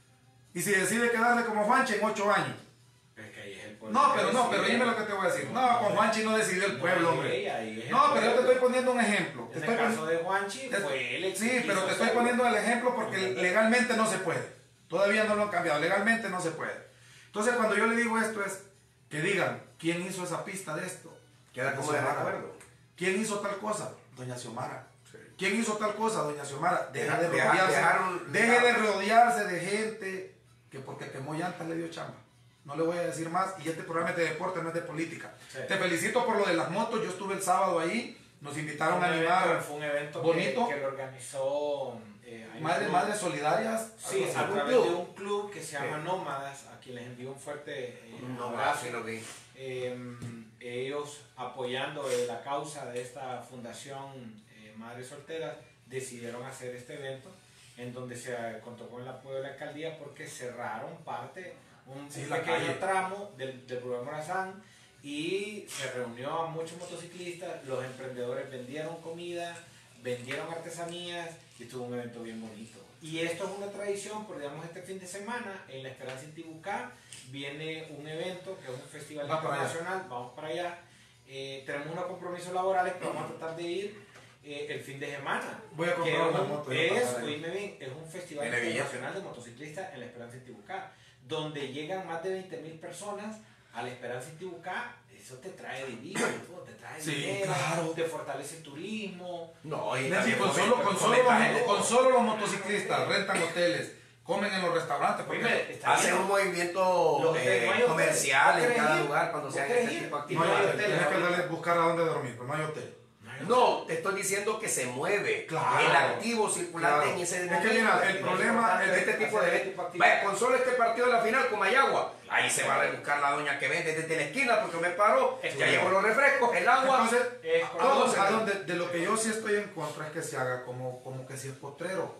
Y si decide quedarse como Juanchi, en ocho años. Es que ahí es el pueblo. No, pero no, pero dime lo que te voy a decir. No, con Juanchi no decidió el pueblo, hombre. No, pero yo te estoy poniendo un ejemplo. En el caso de Juanchi, fue él. Sí, pero te estoy poniendo el ejemplo porque legalmente no se puede. Todavía no lo han cambiado. Legalmente no se puede. Entonces, cuando yo le digo esto es que digan, ¿quién hizo esa pista de esto? Queda como de acuerdo. ¿Quién hizo tal cosa? Doña Xiomara. Sí. ¿Quién hizo tal cosa? Doña Xiomara. Deja de Deja- rodearse, dejaron- deje de rodearse de gente que porque quemó llantas le dio chamba. No le voy a decir más. Y este programa es de deporte, no es de política. Sí. Te felicito por lo de las motos. Yo estuve el sábado ahí. Nos invitaron Fue a un animar. evento- Fue un evento bonito. Que, que lo organizó eh, hay un Madres, club- madres solidarias. Sí, algo a así. través club. de un club que se llama Sí. Nómadas, a quien les envío un fuerte eh, No, abrazo. sí lo vi. Eh, ellos apoyando eh, la causa de esta fundación eh, Madres Solteras decidieron hacer este evento en donde se eh, contó con el apoyo de la alcaldía porque cerraron parte, un, Sí, un la pequeño calle. tramo del, del Rubén Morazán y se reunió a muchos motociclistas, los emprendedores vendieron comida, vendieron artesanías y estuvo un evento bien bonito. Y esto es una tradición, porque digamos este fin de semana en La Esperanza Intibucá viene un evento que es un festival Va para allá. internacional, vamos para allá. Eh, tenemos unos compromisos laborales, pero vamos a tratar de ir eh, el fin de semana. Voy a comprar Que es una un- moto, yo Es, para pasar ahí. oíme bien, es un festival Tiene billete. internacional de motociclistas en La Esperanza Intibucá, donde llegan más de veinte mil personas a La Esperanza Intibucá. Eso te trae divisa, te trae Sí, dinero, claro. te fortalece el turismo. No, y Sí, también con, come- solo, con, come solo los, traje. con solo los motociclistas rentan hoteles, comen en los restaurantes. Porque Oíme, está Hacen bien. un movimiento Los eh, hoteles, no hay hoteles. comercial ¿Vos en querés cada ir? lugar cuando ¿Vos se hagan querés este ir? tipo de no actividades. hay hay hotel, hoteles, tienes que ¿no? darle- buscar a dónde dormir, pero no hay hotel. No, te estoy diciendo que se mueve Claro. el activo circulante Claro. en ese Es que momento. mira, el Es problema importante es este hacer tipo de este tipo de actividades. Vaya, con solo este partido de la final con Mayagua, ahí se va a rebuscar la doña que vende desde la esquina porque me paró, Es ya que- llevo los refrescos, el agua. Entonces, Es ¿a correcto. dónde- a dónde- de lo que yo sí estoy en contra es que se haga como, como que si es potrero.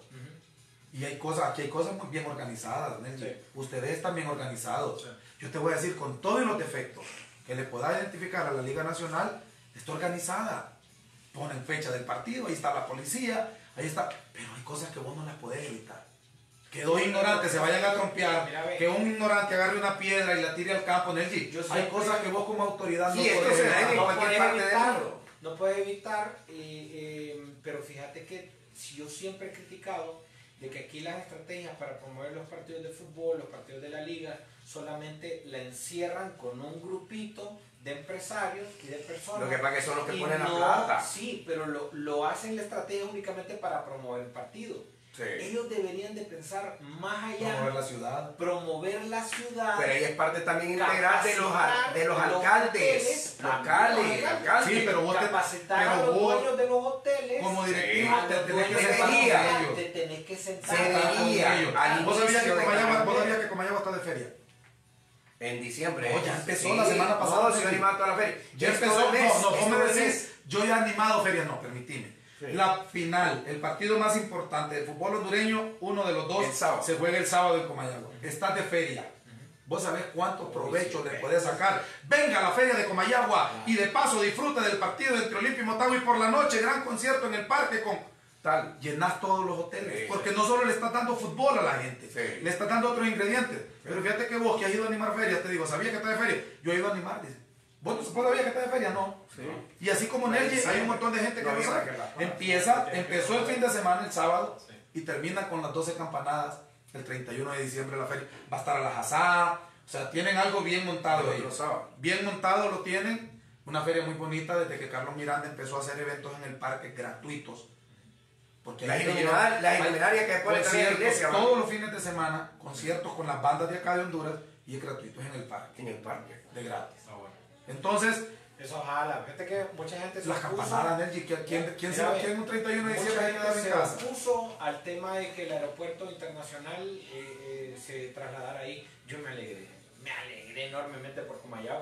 Y hay cosas, aquí hay cosas muy bien organizadas, Nelly. Sí. Ustedes están bien organizados. Sí. Yo te voy a decir, con todos los defectos que le pueda identificar a la Liga Nacional, está organizada. Ponen fecha del partido, ahí está la policía, ahí está. Pero hay cosas que vos no las podés evitar. Que dos ignorantes se vayan a trompear, Mira, ve. que un ignorante agarre una piedra y la tire al campo, Nelly. Yo Hay siempre- cosas que vos como autoridad Sí, no esto podés se da evitar. en no cualquier puedes parte del evitar, mundo. no puedes evitar, eh, eh, pero fíjate que si yo siempre he criticado de que aquí las estrategias para promover los partidos de fútbol, los partidos de la liga, solamente la encierran con un grupito de empresarios y de personas. Lo que pasa es que son los que y ponen la no- plata. Sí, pero lo, lo hacen la estrategia únicamente para promover el partido. Sí. Ellos deberían de pensar más allá, Promover la ciudad. promover la ciudad. Pero ahí es parte también integral de los, al- de los Capacitar alcaldes los locales, hoteles. alcaldes. Sí, pero vos te- capacitar pero a los vos, dueños de los hoteles. como Sí. directivo, a te los tenés que dueños de sentar con debería. ellos. Te tenés que sentar. Se debería. a- Al ¿Vos sabías que inicio de Comayagua, cada vos mes. sabías que Comayagua está de feria? En diciembre. No, ya empezó la semana pasada, No, se sí. va animando toda la feria. Ya Es empezó, todo el mes, no, no, es vos me todo el decís, mes. yo ya he animado ferias, no, permitime. Sí. La final, el partido más importante del fútbol hondureño, uno de los dos, El sábado. se juega el sábado en Comayagua. Estás de feria. Vos sabés cuánto provecho le podés sacar. Venga a la feria de Comayagua y de paso disfrute del partido entre Olimpia y Motagua y por la noche gran concierto en el parque con tal. Llenás todos los hoteles. Sí. Porque no solo le estás dando fútbol a la gente, Sí. le estás dando otros ingredientes. Pero fíjate que vos que has ido a animar ferias, te digo, ¿sabías que estás de feria? Yo he ido a animar, dice. ¿Vos no sabías que estás de feria? No. Sí. Y así como Nelly, hay un montón de gente que No, no mira, sabe. que la- Empieza, empezó el fin de semana el sábado Sí. y termina con las doce campanadas el treinta y uno de diciembre la feria. Va a estar a la jazá, o sea, tienen algo bien montado El ahí. otro sábado. Bien montado lo tienen, una feria muy bonita desde que Carlos Miranda empezó a hacer eventos en el parque gratuitos. Porque La ahí lo iluminaria- llevan- la hay iluminaria que pone también la conciertos iglesia, ¿va? todos los fines de semana, conciertos con las bandas de acá de Honduras y es gratuito, es en el parque, En el parque. de gratis. Ah, bueno. Entonces, Eso jala. Fíjate que mucha gente se las opuso- campanadas, Nelly, ¿quién, quién, quién se Mira, va ve, quién un treinta y uno de mucha diciembre hay que gente quedar en se casa? opuso al tema de que el aeropuerto internacional eh, eh, se trasladara ahí. Yo me alegré, me alegré enormemente por Comayagua.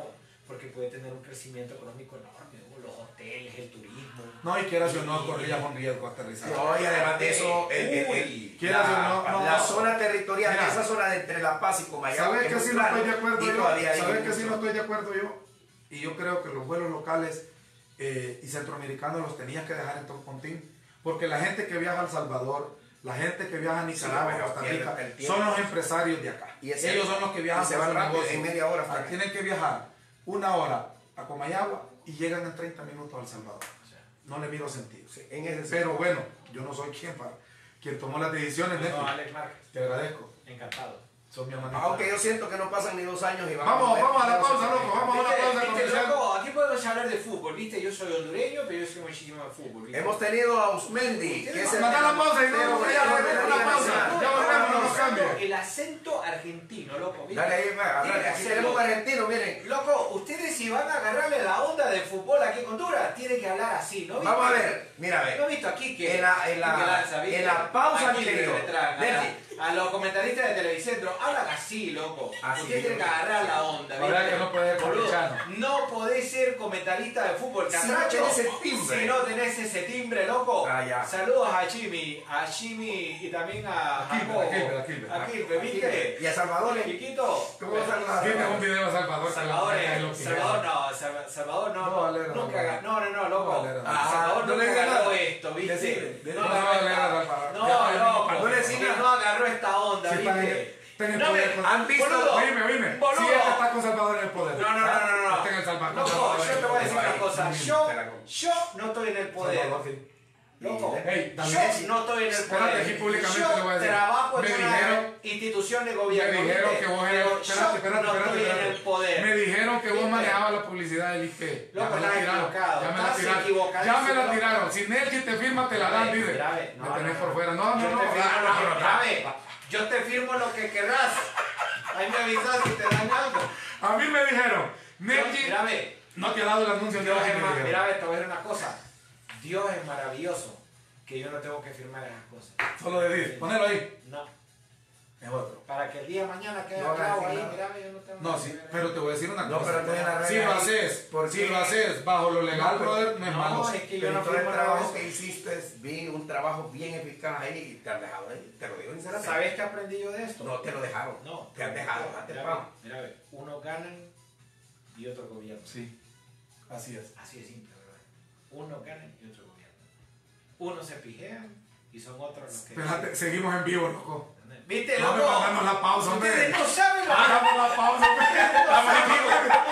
porque puede tener un crecimiento económico enorme, ¿no? Los hoteles, el turismo. No, y quieras o no, corría con riesgo aterrizar. No, y además de eso, el, el, el, quieras la, o no, no, la no. zona territorial, Mira, esa zona de entre La Paz y Comayagua. ¿Sabes que es sí muy no plano, estoy de acuerdo y yo? todavía hay ¿Sabes que mucho. sí no estoy de acuerdo yo? Y yo creo que los vuelos locales eh, y centroamericanos los tenías que dejar en Toncontín, porque la gente que viaja a El Salvador, la gente que viaja a Nicaragua, Sí, pero Costa pierde Rica, el tiempo. son los empresarios de acá. Y ese- Ellos son los que viajan y se por van su rápido, negocio. en media hora Ah, están. tienen que viajar una hora a Comayagua y llegan en treinta minutos a El Salvador. No le miro sentido. Sí, en ese Pero bueno, yo no soy quien para quien tomó las decisiones. No, Nefi. no, Alex Márquez, Te agradezco. encantado. Son mi hermanito. Aunque yo siento que no pasan ni dos años y Vamos, ver- vamos a la pausa, loco. Vamos a una Viste, pausa viste, comercial. loco, aquí podemos hablar de fútbol, ¿viste? Yo soy hondureño, pero yo soy muchísimo de fútbol, ¿viste? Hemos tenido a Usmendi, que es el Mandá la pausa y no, delantero ya goleador de la una Liga pausa. Nacional. Ya volvemos, no nos cambie. El acento argentino, loco, ¿viste? Dale ahí, va, dale. Tiene que Aquí hacerlo. tenemos un argentino, miren. Loco, ustedes si van a agarrarle la onda del fútbol aquí en Honduras, tienen que hablar así, ¿no? Vamos a ver, mira, a ¿No ver. he visto aquí que En la- en la- que lanza, ¿viste? en la pausa, Aquí mi que querido. le traen, Nelly. a, a los comentaristas de Televicentro, hablan así, loco. Así, Ustedes tienen que agarrar la onda, Ahora ¿viste? que no puede ser Boludo, campechano. no podés ser comentarista de fútbol Si no catracho tenés el timbre. si no tenés ese timbre, loco. Ah, ya. Saludos a Jimmy, a Jimmy y también a A Kilber, Jacobo. a Kilber, a Kilber. A Kilber, ¿viste? Y a Salvador, ¿eh? Chiquito. ¿Cómo vas a saludar? Tiene un video de Salvador. que Salvador, lo- eh, lo que- Salvador no, Salva- Salvador no, No, Valera, nunca no, ga- no, no, no, loco. no, Valera, no. Ah, Salvador Ah, no nunca le diga agarró nada. esto, ¿viste? Decile, no, no, no, Valera, no, Salvador. no, Ya, loco, no le decís que nada. no agarró esta onda, Si está en- ¿viste? está en el No poder, me- pues. ¿Han visto? Boludo, Oíme, oíme. boludo. Sí, este está con Salvador en el poder. No, no, no, no, no, no. Está en el Salvador. Loco, yo te voy a decir una Ahí. cosa, Sí, yo, te la compro. yo no estoy en el poder. Salvador, sí. Loco, Hey, yo también- no estoy en el Espérate, poder. aquí públicamente yo le voy a decir. trabajo en Me una dijeron- institución de gobierno. Me dijeron ¿viste? que vos Pero eras. yo Espérate, espérate, no espérate. estoy en espérate. el poder. Me dijeron que vos ¿Viste? manejabas la publicidad del I P E. Ya Loco, me la estás tiraron. equivocado, Ya me la estás tiraron. equivocadísimo, Ya me la loco. tiraron. Si Nelky te firma, te la dan, Grave, dice. grave. Me No, tenés no, por no. fuera. No, no, Yo no. te firmo Ah, lo que no, no, grave. no. Yo te firmo lo que querrás. Ahí me avisas si te dan algo. A mí me dijeron, Nelky Mira, ve, no te ha dado el anuncio de Dios la es ma- gente. mira, ve, te voy a decir una cosa. Dios es maravilloso que yo no tengo que firmar esas cosas. Solo decir, ponelo ahí. No. Es otro. Para que el día de mañana quede No, claro no, ahí, no. mira, ve, yo no tengo No, que sí, firmar. pero te voy a decir una No, cosa. pero entonces la regla Si lo ahí, haces, ¿por si qué? lo haces bajo lo legal, No, pero- brother, no es no, malo. es que yo Pero no todo el firmo trabajo nada de que eso. hiciste, vi un trabajo bien eficaz ahí y te han dejado ahí. Te lo digo sinceramente. ¿Sabes qué aprendí yo de esto? No te lo dejaron. No. Te han dejado. Hazte Mira, pan. ve, mira, ve, unos ganan y otros gobiernan. Sí, así es. Así de simple, ¿verdad? Unos ganan y otros gobiernan. Unos se pijean y son otros los que... Espérate, seguimos en vivo, loco. ¿Viste, No me loco? mandamos la pausa, hombre. Ustedes no saben lo que... Hagamos la pausa, hombre. Estamos en vivo.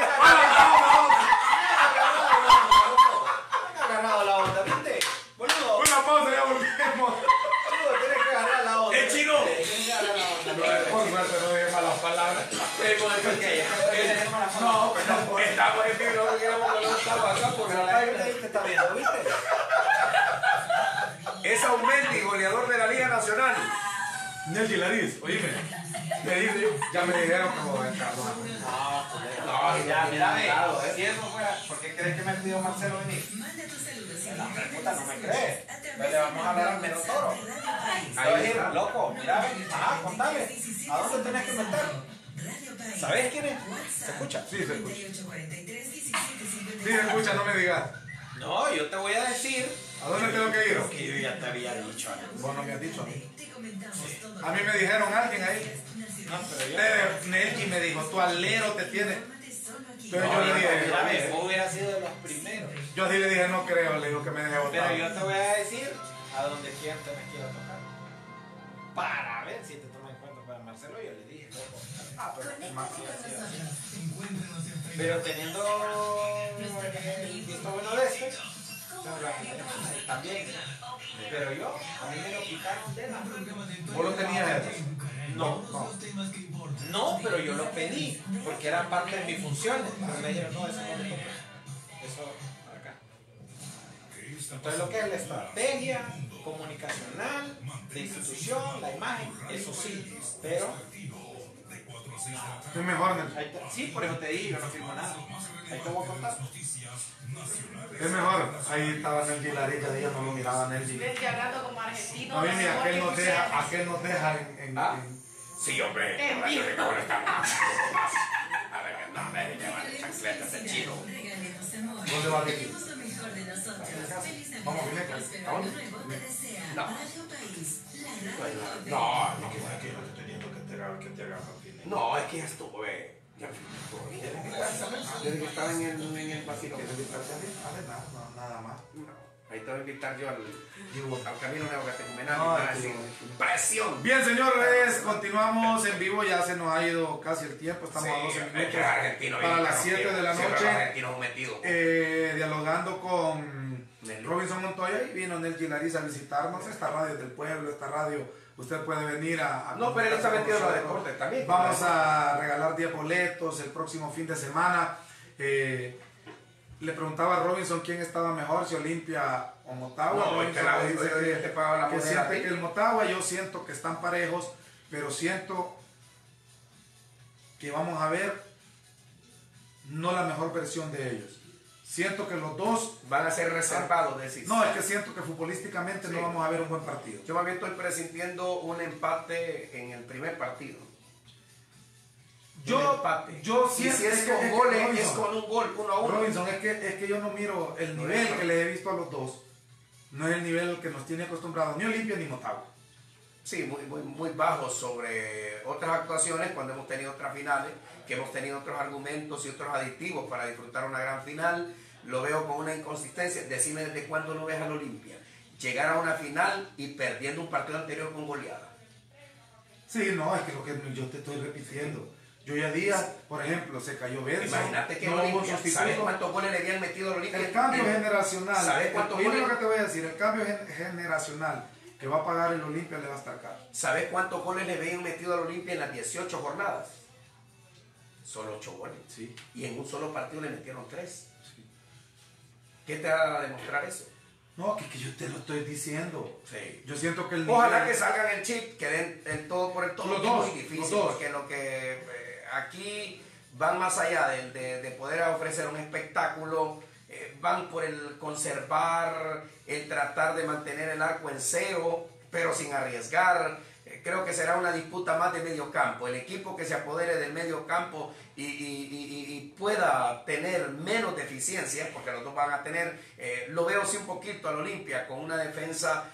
Han agarrado la onda, ¿viste? Boludo, Una pausa, ya volvemos. boludo, tienes que agarrar la onda. ¡Eh, chino! Tienes que agarrar la onda. Por suerte no dije malas palabras. No, pero estamos en vivo, no queremos que no estamos acá porque pero la gente ahí te está viendo, ¿viste? es Aumendi, goleador de la Liga Nacional. Nelky Lariz, oíme. Me dice, ya me dijeron que voy a entrar. No, ya, mira, ve, si eso fuera, ¿por qué crees que me pidió Marcelo venir? Manda tus saludos y La mensajes puta no me a cree. a través Pues le vamos a hablar al menos toro. de Radio País. Ahí va a ir, loco, mira, ve, ajá, contale. ¿A dónde tenés que meter? Radio País. ¿Sabes quién es? WhatsApp. ¿Se escucha? Sí, se escucha. treinta y ocho cuarenta y tres, diecisiete cincuenta y Sí, me escucha, no me digas. No, yo te voy a decir. ¿A dónde tengo que ir? Que yo ya te había dicho. Alex. Vos no me has dicho a mí. Te comentamos todo. A mí me dijeron alguien ahí. No, pero yo. Eh, Nelky me dijo, tu alero te tiene. Solo aquí. Pero No, yo le yo- dije, mira, ve, vos hubieras sido de los primeros. yo sí le dije, no creo, le digo que me deje Pero votar. yo te voy a decir a donde quiera tenés que ir a tocar. Para ver si te toman en cuenta para Marcelo. Yo le dije, loco. Ah, pero es más, sí, así, así. Pero teniendo el visto bueno de este, pero la gente también. Pero yo, a mí me lo quitaron de la. ¿Vos lo tenías eso? No, no. No, pero yo lo pedí, porque era parte de mis funciones. Pero me dijeron, no, eso no le toca. Eso acá. Entonces lo que es la estrategia comunicacional, de institución, la imagen, eso sí, pero Es mejor, Nelky. ahí te- sí, por eso te dije, yo no firmo nada. Ahí te voy a contar. Es mejor. Ahí estaba Nelky Lariz, ya día no lo miraba Nelky. Desde hablando como argentino. A mí ni mejor aquel que nos ustedes. deja, aquel nos deja en... en- Ah. en- Sí, hombre. En vivo. A ver, no, hombre, ya vale, Fíjate, ese chino. Regalemos amor. ¿Dónde va Ricky? Regalemos lo mejor de nosotros. Feliz Navidad Vamos, y Vineca. próspero ¿A año dónde? nuevo te desea No. Radio País, la radio de- No, no, que es que yo te estoy diciendo que te haga, que te haga fin. No, es que ya estuvo, eh. Ya estuvo. Desde que estaba- desde que estaba en el, en el vacilón. Nada, no, nada más. No. Ahí te voy a invitar yo al, Digo, al camino neocatecumenal. No, y me va a es que- decir, presión. Bien, señores, continuamos en vivo, ya se nos ha ido casi el tiempo, estamos a doce es minutos que el argentino para viene las rompiendo. siete de la Siempre noche, los argentinos son metidos. eh, dialogando con Nelly. Robinson Montoya y vino Nelly Lariz a visitarnos, esta radio es del pueblo, esta radio, usted puede venir a... a No, pero él está comunicarse metido en con los nosotros. deportes también. Vamos a regalar diez boletos el próximo fin de semana. Eh, le preguntaba a Robinson quién estaba mejor, si Olimpia o Motagua. No, Robinson este la- me dice este que, te paga la que moneda siente a ti. que el Motagua, yo siento que están parejos, pero siento que vamos a ver no la mejor versión de ellos. Siento que los dos, Van a ser reservados, decís. no, es que siento que futbolísticamente Sí. no vamos a ver un buen partido. Yo más bien estoy presintiendo un empate en el primer partido. Un Yo, empate. yo Y siento si es que- con que goles, es Robinson, con un gol, uno a uno. Robinson, es que, es que yo no miro el nivel que le he visto a los dos. No es el nivel que nos tiene acostumbrados ni Olimpia ni Motagua. Sí, muy, muy, muy bajo sobre otras actuaciones cuando hemos tenido otras finales, que hemos tenido otros argumentos y otros aditivos para disfrutar una gran final. Lo veo con una inconsistencia. Decime desde cuándo no ves al Olimpia llegar a una final y perdiendo un partido anterior con goleada. Sí, no, es que lo que yo te estoy repitiendo. Yo ya Díaz, por ejemplo, se cayó Benson. Imagínate que no el hubo Olimpia, sustituto. ¿sabes cuántos goles le habían metido al Olimpia? El cambio En- generacional. ¿Sabes cuántos Oíme goles? lo que te voy a decir, el cambio gen- generacional que va a pagar el Olimpia le va a estar caro. ¿Sabes cuántos goles le habían metido al Olimpia en las dieciocho jornadas? Solo ocho goles. Sí. Y en un solo partido le metieron tres. ¿Qué te va a demostrar eso? No, que, que yo te lo estoy diciendo. Sí. Yo siento que el Ojalá nivel- que salgan el chip, que den el todo por el todo. Los Es dos, muy difícil, los dos. porque lo que eh, aquí van más allá de, de- de poder ofrecer un espectáculo, eh, van por el conservar, el tratar de mantener el arco en cero, pero sin arriesgar. Eh, creo que será una disputa más de medio campo. El equipo que se apodere del medio campo y, y- y- y pueda tener menos deficiencias, porque los dos van a tener, eh, lo veo sí un poquito al Olimpia con una defensa,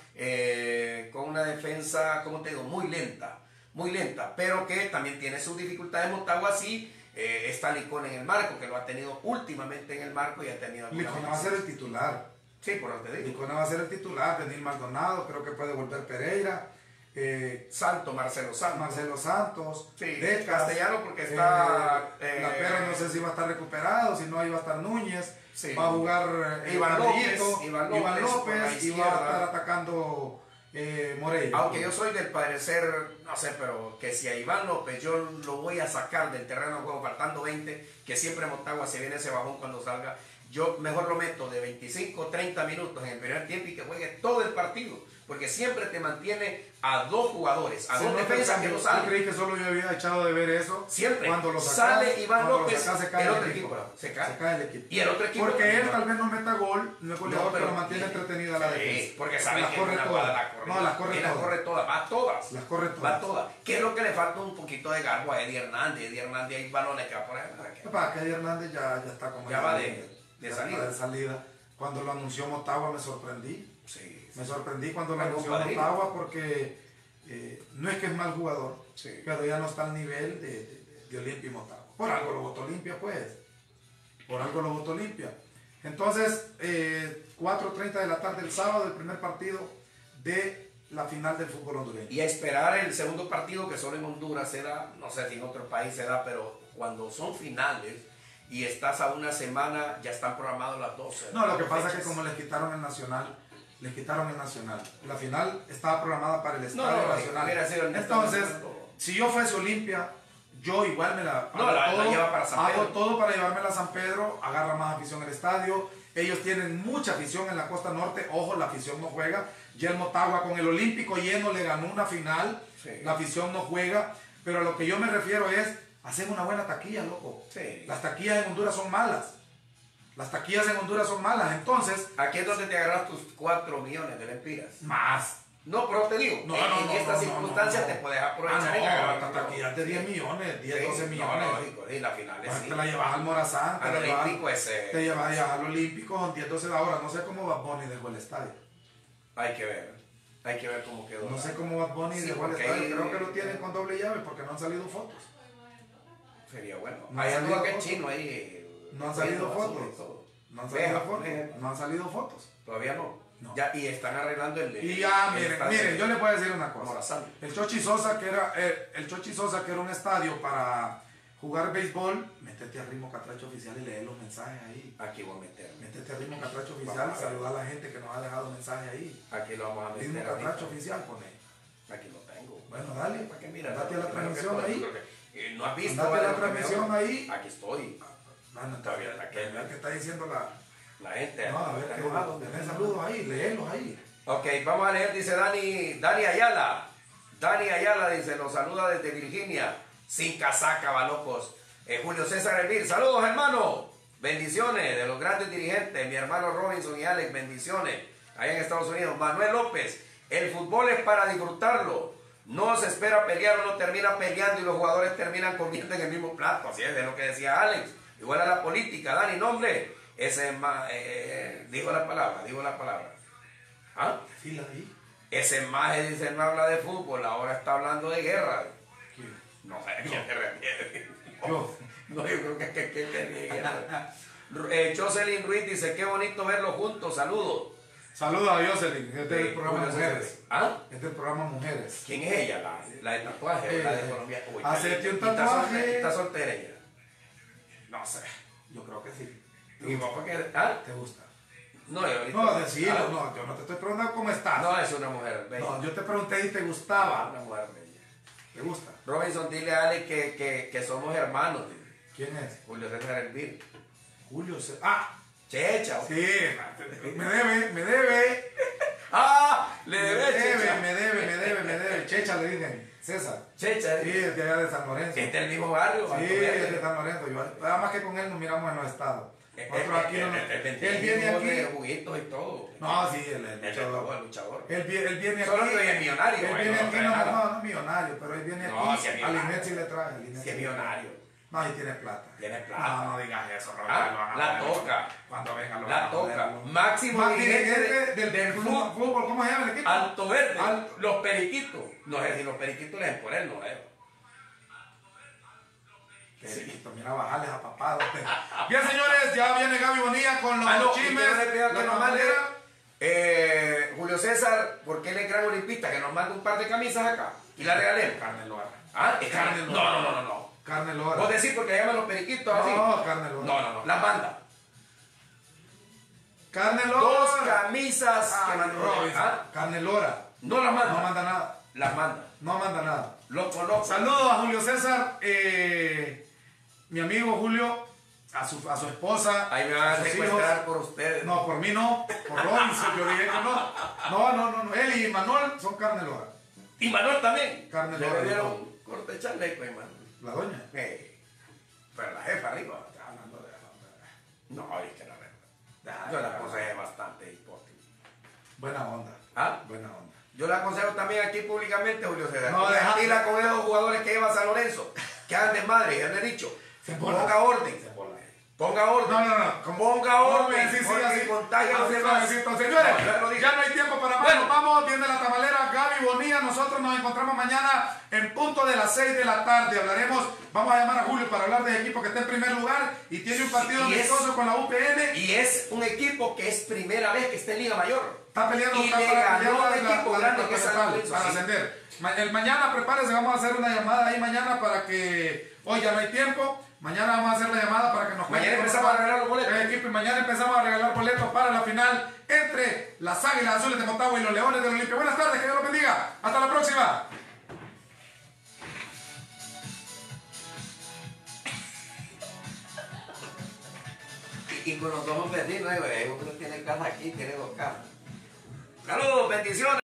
eh, con una defensa, como te digo, muy lenta, muy lenta, pero que también tiene sus dificultades. Motagua sí, eh, está Licón en el marco, que lo ha tenido últimamente en el marco y ha tenido alguna Licona va a ser el titular. Sí, por lo que te digo. Licona va a ser el titular. Denis Maldonado, creo que puede volver Pereira. Eh, Santo, Marcelo Santos. Marcelo Santos. Sí, Decas, Castellano porque está, eh, eh, la Perra no sé si va a estar recuperado, si no ahí va a estar Núñez. Sí. Va a jugar eh, Iván Canellito, López, Iván Iván López por la López y va a izquierda. estar atacando eh, Moreira. Aunque yo soy del parecer, no sé, pero que si a Iván López yo lo voy a sacar del terreno de juego faltando veinte, que siempre Motagua se viene ese bajón cuando salga, yo mejor lo meto de veinticinco a treinta minutos en el primer tiempo y que juegue todo el partido, porque siempre te mantiene a dos jugadores, a Se dos nota el defensas que cambio. no Yo salen. creí que solo yo había echado de ver eso. Siempre. Cuando lo sacas, Sale Iván cuando lo López, sacas, se cae el otro equipo, se cae. Se cae el equipo. Y el otro equipo Porque también, él ¿no? tal vez no meta gol, no es goleador, No, pero- pero mantiene entretenida la Sí, defensa. porque saben las que corre una todas. jugada la corre. No, las corre y las todas. corre todas, va todas. Las corre Va todas. todas. ¿Qué es lo que le falta? Un poquito de garbo a Eddie Hernández. Eddie Hernández hay balones que va por ahí. ¿para qué? Para que Eddie Hernández ya, ya está como Ya en va la de- línea. de Ya salida. está de salida. Cuando lo anunció Motagua me sorprendí. Sí, Me sorprendí cuando lo Algún anunció padrino. Motagua porque eh, no es que es mal jugador, Sí. pero ya no está al nivel de, de, de Olimpia y Motagua. Por algo lo votó Olimpia, pues. Por algo lo votó Olimpia. Entonces, eh, cuatro y treinta de la tarde el sábado, el primer partido de la final del fútbol hondureño. Y a esperar el segundo partido que solo en Honduras se da, no sé si en otro país se da, pero cuando son finales y estás a una semana, ya están programados las doce. No, lo que pasa es que como les quitaron el Nacional, les quitaron el Nacional. La final estaba programada para el Estadio no, no, Nacional. hubiera sido el Entonces, Nacional. si yo fuese Olimpia, yo igual me la No, hago, la- la todo, lleva para San hago Pedro. todo para llevármela a San Pedro, agarra más afición el estadio. Ellos tienen mucha afición en la costa norte. Ojo, la afición no juega. Ya el Motagua con el Olímpico lleno le ganó una final. Sí. La afición no juega. Pero a lo que yo me refiero es hacer una buena taquilla, loco. Sí. Las taquillas en Honduras son malas. Las taquillas en Honduras son malas. Entonces, Aquí es donde te agarras tus cuatro millones de lempiras. más. No, pero te digo, No, en, no, en no, estas no, circunstancias no, no. te puedes Ah, aprovechar. y no, ganar hasta dinero. taquillas de diez millones, diez, Sí, doce no, millones. lógico, sí, la final es Pues sí. te la llevas al Morazán, te Al la llevas, Olímpico ese. te llevas allá al Olímpico, son diez, doce ahora. No sé cómo Bad Bunny dejó el estadio. Hay que ver, hay que ver cómo quedó. No sé cómo Bad Bunny Sí, dejó el porque estadio. ahí- Creo que lo tienen con doble llave porque no han salido fotos. Sería bueno. No Ahí han anduvo salido aquel fotos. chino ahí. No han salido viendo basura y fotos. todo. No han salido Veja, fotos. veja. No han salido fotos. Todavía no. No. Ya, y están arreglando el. Y ya, el miren, estadio miren, de yo les voy a decir una cosa. Morazán. El Chochi Sosa, que era, eh, el Chochi Sosa, que era un estadio para jugar béisbol, métete a Ritmo Catracho Oficial y lee los mensajes ahí. Aquí voy a meter. Métete a Ritmo Catracho Oficial Vamos y a ver. saluda a la gente que nos ha dejado mensajes ahí. Aquí lo vamos a Ritmo meter. ahorita. Catracho Oficial, pone. Aquí lo tengo. Bueno, dale. Para que mira, Date a la lo primero que transmisión estoy, ahí. yo creo que, eh, no has visto. Date a vale, la lo que me transmisión hago. ahí. Aquí estoy. Bueno, Todavía está ¿qué, aquel, ¿qué está diciendo la...? La gente. No, a ver, está que enojado. tenés saludos ahí, léelos ahí. Ok, vamos a leer, dice Dani, Dani Ayala. Dani Ayala dice, nos saluda desde Virginia, sin casaca, balocos. Eh, Julio César Elvir, saludos hermano, bendiciones de los grandes dirigentes, mi hermano Robinson y Alex, bendiciones, allá en Estados Unidos. Manuel López, el fútbol es para disfrutarlo, no se espera pelear, uno termina peleando y los jugadores terminan comiendo en el mismo plato, así es de lo que decía Alex. Igual a la política, Dani, nombre, ese es más, eh, dijo la palabra, dijo la palabra. ¿Ah? Fila ahí. Ese maje dice no habla de fútbol, ahora está hablando de guerra. ¿Quién? No sé a quién se refiere. Yo. No, yo creo que es que, que te ríe. eh, Jocelyn Ruiz dice, qué bonito verlos juntos, saludos. Saludos a Jocelyn, este es del Sí, programa Julio Mujeres. César. ¿Ah? Este es del programa Mujeres. ¿Quién es ella? La, la de tatuaje, Eh, la de Colombia. Uy, hacerte un ¿y está tatuaje? soltera- ¿Está soltera ella? No sé, yo creo que sí. ¿Y vos por qué? ¿Ah? ¿Te gusta? No, yo ahorita- No, decilo, Ah, no, yo no te estoy preguntando cómo estás. No, es una mujer bella. No, yo te pregunté y te Ah, gustaba. una mujer bella. ¿Te gusta? Robinson, dile a Ale que, que, que somos hermanos. Dile. ¿Quién es? Julio César Elvir. Julio C. Ah, Checha. sí, me debe, me debe. Ah, le Me debe debe, Checha. me debe, me debe, me debe. Checha le dicen. César. Checha. Sí, es de allá de San Lorenzo. Este es el mismo barrio. Sí, Alto es Verde. de San Lorenzo. Yo, nada más que con él nos miramos en los estados. Nosotros aquí no nos- El- el- el- Él viene el- de aquí. juguitos y todo. No, sí, el, el El de luchador. todo, el luchador. Él, vi- él viene aquí. Solo que hoy es millonario, Él güey, viene no aquí, trae no, nada. no, no es millonario, pero él viene No, aquí. si es a millonario. Linet sí le trae. a Linet Si es sí le trae. millonario. No, y tiene plata. Tiene plata. No, no digas eso, Roberto. Ah, que lo van a la joder. toca. Cuando venga lo van La a joder. toca. Máximo Más dirigente dirigente del, del fútbol. fútbol. ¿Cómo se llama el equipo? Alto Verde. Alto. Los periquitos. No sé si los periquitos les por él, no es. Periquito, mira, bajales a papá. Bien, señores, ya viene Gaby Bonilla con los Ah, no, chismes. y quiero decirle que la nos mande, bandera. eh, Julio César, porque él es gran olimpista, que nos mande un par de camisas acá y la regalemos. Carne Lora. ¿Ah? Es Carne carne. Lora. No, no, no, no, no. Carne Lora. Vos decís porque llaman los periquitos así. No, carne Lora. No, no, no. Las manda. Carne Lora. Dos camisas que Ay, mandó. Robinson. ¿Ah? Carne Lora. No las manda. No manda nada. Las manda. No manda nada. Loco, loco. Saludos a Julio César, eh, mi amigo Julio, a su, a su esposa. Ahí me van a sus secuestrar hijos. por ustedes. No, por mí no, por Robinson, yo dije que no. No, no, no, no. Él y Manuel son carne Lora. Y Manuel también. Carne Le Lora, dieron no. un corte de chaleco, hermano. La doña. Eh, pero la jefa arriba. Está hablando de la No, es que la verdad. verdad. Yo la aconsejé bastante hipócrita. Buena onda. ¿Ah? Buena onda. Yo la aconsejo también aquí públicamente, Julio César. No, No, deja- deja con esos jugadores que lleva San Lorenzo, que andan de madre, ya le he dicho. Se embola. Ponga orden. Se embola. Ponga orden. No, no, no. Como- Ponga No, orden. sí, sí, porque así. contagia a los Así demás. suavecito. Señores, No, ya lo dije. ya no hay tiempo para más. Bueno. Nos vamos, viene la tamalera Gaby Bonilla. Nosotros nos encontramos mañana en punto de las seis de la tarde. Hablaremos, vamos a llamar a Julio para hablar del equipo que está en primer lugar y tiene un partido Y es- amistoso con la U P N. Y es un equipo que es primera vez que está en Liga Mayor. Está peleando, Y está le para ganó pelear un la- la- equipo la grande que es San departamental Lorenzo, para sí. ascender. Ma- El mañana prepárese, vamos a hacer una llamada ahí mañana para que hoy ya no hay tiempo. Mañana vamos a hacer la llamada para que nos Mañana cuente empezamos cómo a regalar los boletos. el equipo y mañana empezamos a regalar boletos para la final entre las Águilas Azules de Motagua y los Leones del Olimpia. Buenas tardes, que Dios los bendiga. Hasta la próxima. Y, y con los ojos vecinos, eh, güey, uno tiene casa aquí, tiene dos casas. Saludos, bendiciones.